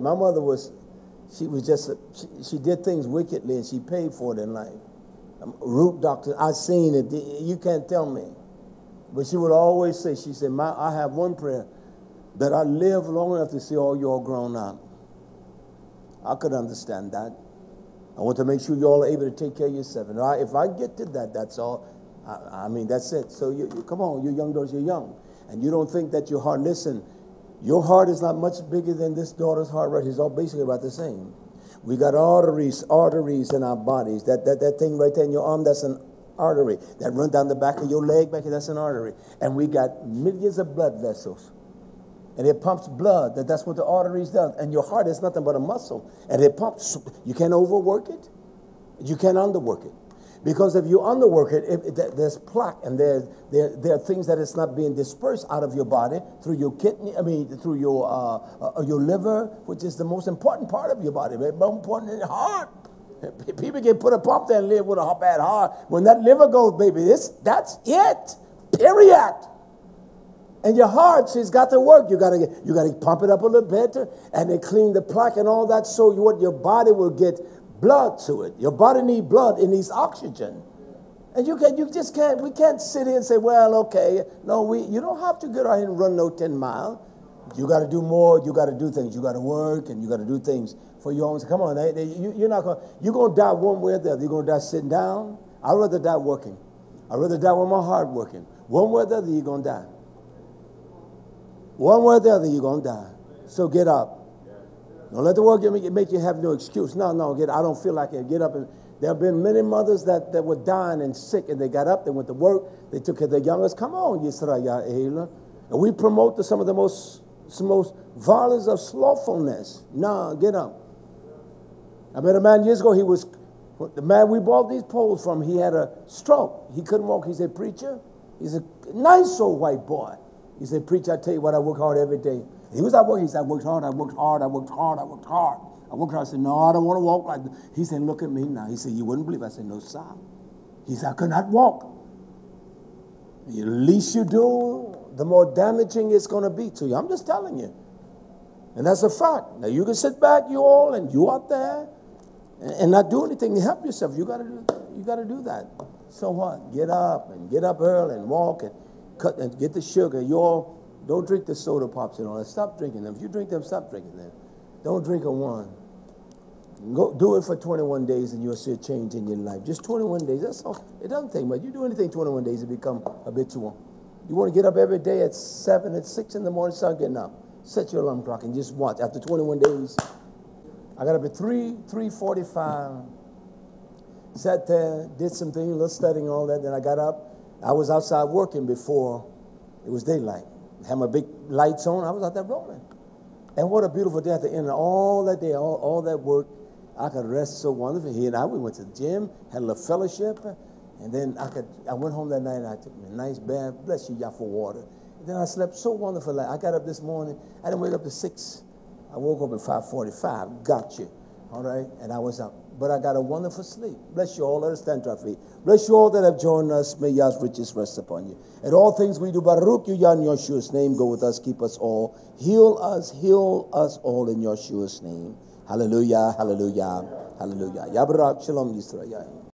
did things wickedly and she paid for it in life. Root doctor, I seen it. You can't tell me. But she would always say, she said, I have one prayer, that I live long enough to see all y'all grown up. I could understand that. I want to make sure y'all are able to take care of yourself. And if I get to that, that's all. I mean, that's it. So you come on, you young daughters, you're young. And you don't think that your heart, listen, your heart is not much bigger than this daughter's heart, right? It's all basically about the same. We got arteries in our bodies. That thing right there in your arm, that's an artery. That run down the back of your leg, back here, that's an artery. And we got millions of blood vessels. And it pumps blood. That's what the arteries does. And your heart is nothing but a muscle. And it pumps. You can't overwork it. You can't underwork it. Because if you underwork it, there's plaque and there are things that it's not being dispersed out of your body through your kidney. Through your liver, which is the most important part of your body. Very more important than your heart. People can put a pump there and live with a bad heart. When that liver goes, baby, that's it. Period. And your heart, she's got to work. You got to pump it up a little bit, and they clean the plaque and all that. So your body will get blood to it. Your body needs blood. It needs oxygen. And we can't sit here and say, well, okay. No, you don't have to get out here and run no 10 miles. You got to do more. You got to do things. You got to work and you got to do things for your own. Come on, you're not going. You're going to die one way or the other. You're going to die sitting down. I'd rather die working. I'd rather die with my heart working. One way or the other, you're going to die. One way or the other, you're going to die. So get up. Don't let the world make you have no excuse. No, I don't feel like it. Get up. And there have been many mothers that were dying and sick, and they got up, they went to work, they took care of their youngest. Come on, Yisrael. And we promote some of the most violence of slothfulness. No, get up. I met a man years ago. The man we bought these poles from, he had a stroke. He couldn't walk. He said, preacher, he's a nice old white boy. He said, preacher, I tell you what, I work hard every day. He was at work. He said, I worked hard. I worked hard. I said, no, I don't want to walk like that. He said, look at me now. He said, you wouldn't believe. I said, no, sir. He said, I could not walk. The least you do, the more damaging it's going to be to you. I'm just telling you. And that's a fact. Now, you can sit back, you all, and you out there, and not do anything to help yourself. You got to do that. So what? Get up early and walk and cut and get the sugar. You all don't drink the soda pops and all that. Stop drinking them. If you drink them, stop drinking them. Don't drink a one. Go do it for 21 days and you'll see a change in your life. Just 21 days. That's all. It doesn't take much. You do anything 21 days, it become habitual. You want to get up every day at 7, at 6 in the morning, start getting up. Set your alarm clock and just watch. After 21 days, I got up at 3:45. Sat there, did some things, a little studying, all that. Then I got up. I was outside working before it was daylight. Had my big lights on. I was out there rolling. And what a beautiful day at the end of all that day, all that work. I could rest so wonderful. He and I, we went to the gym, had a little fellowship, and then I went home that night and I took a nice bath. Bless you, y'all, for water. And then I slept so wonderful. I got up this morning. I didn't wake up to 6. I woke up at 5:45. Got you. All right? And I was up. But I got a wonderful sleep. Bless you all. Let us stand to our feet. Bless you all that have joined us. May Yah's riches rest upon you. And all things we do, Baruch you, Yah, in Yeshua's name. Go with us. Keep us all. Heal us all in Yeshua's name. Hallelujah, hallelujah, hallelujah. Yabrak, Shalom, Yisrael.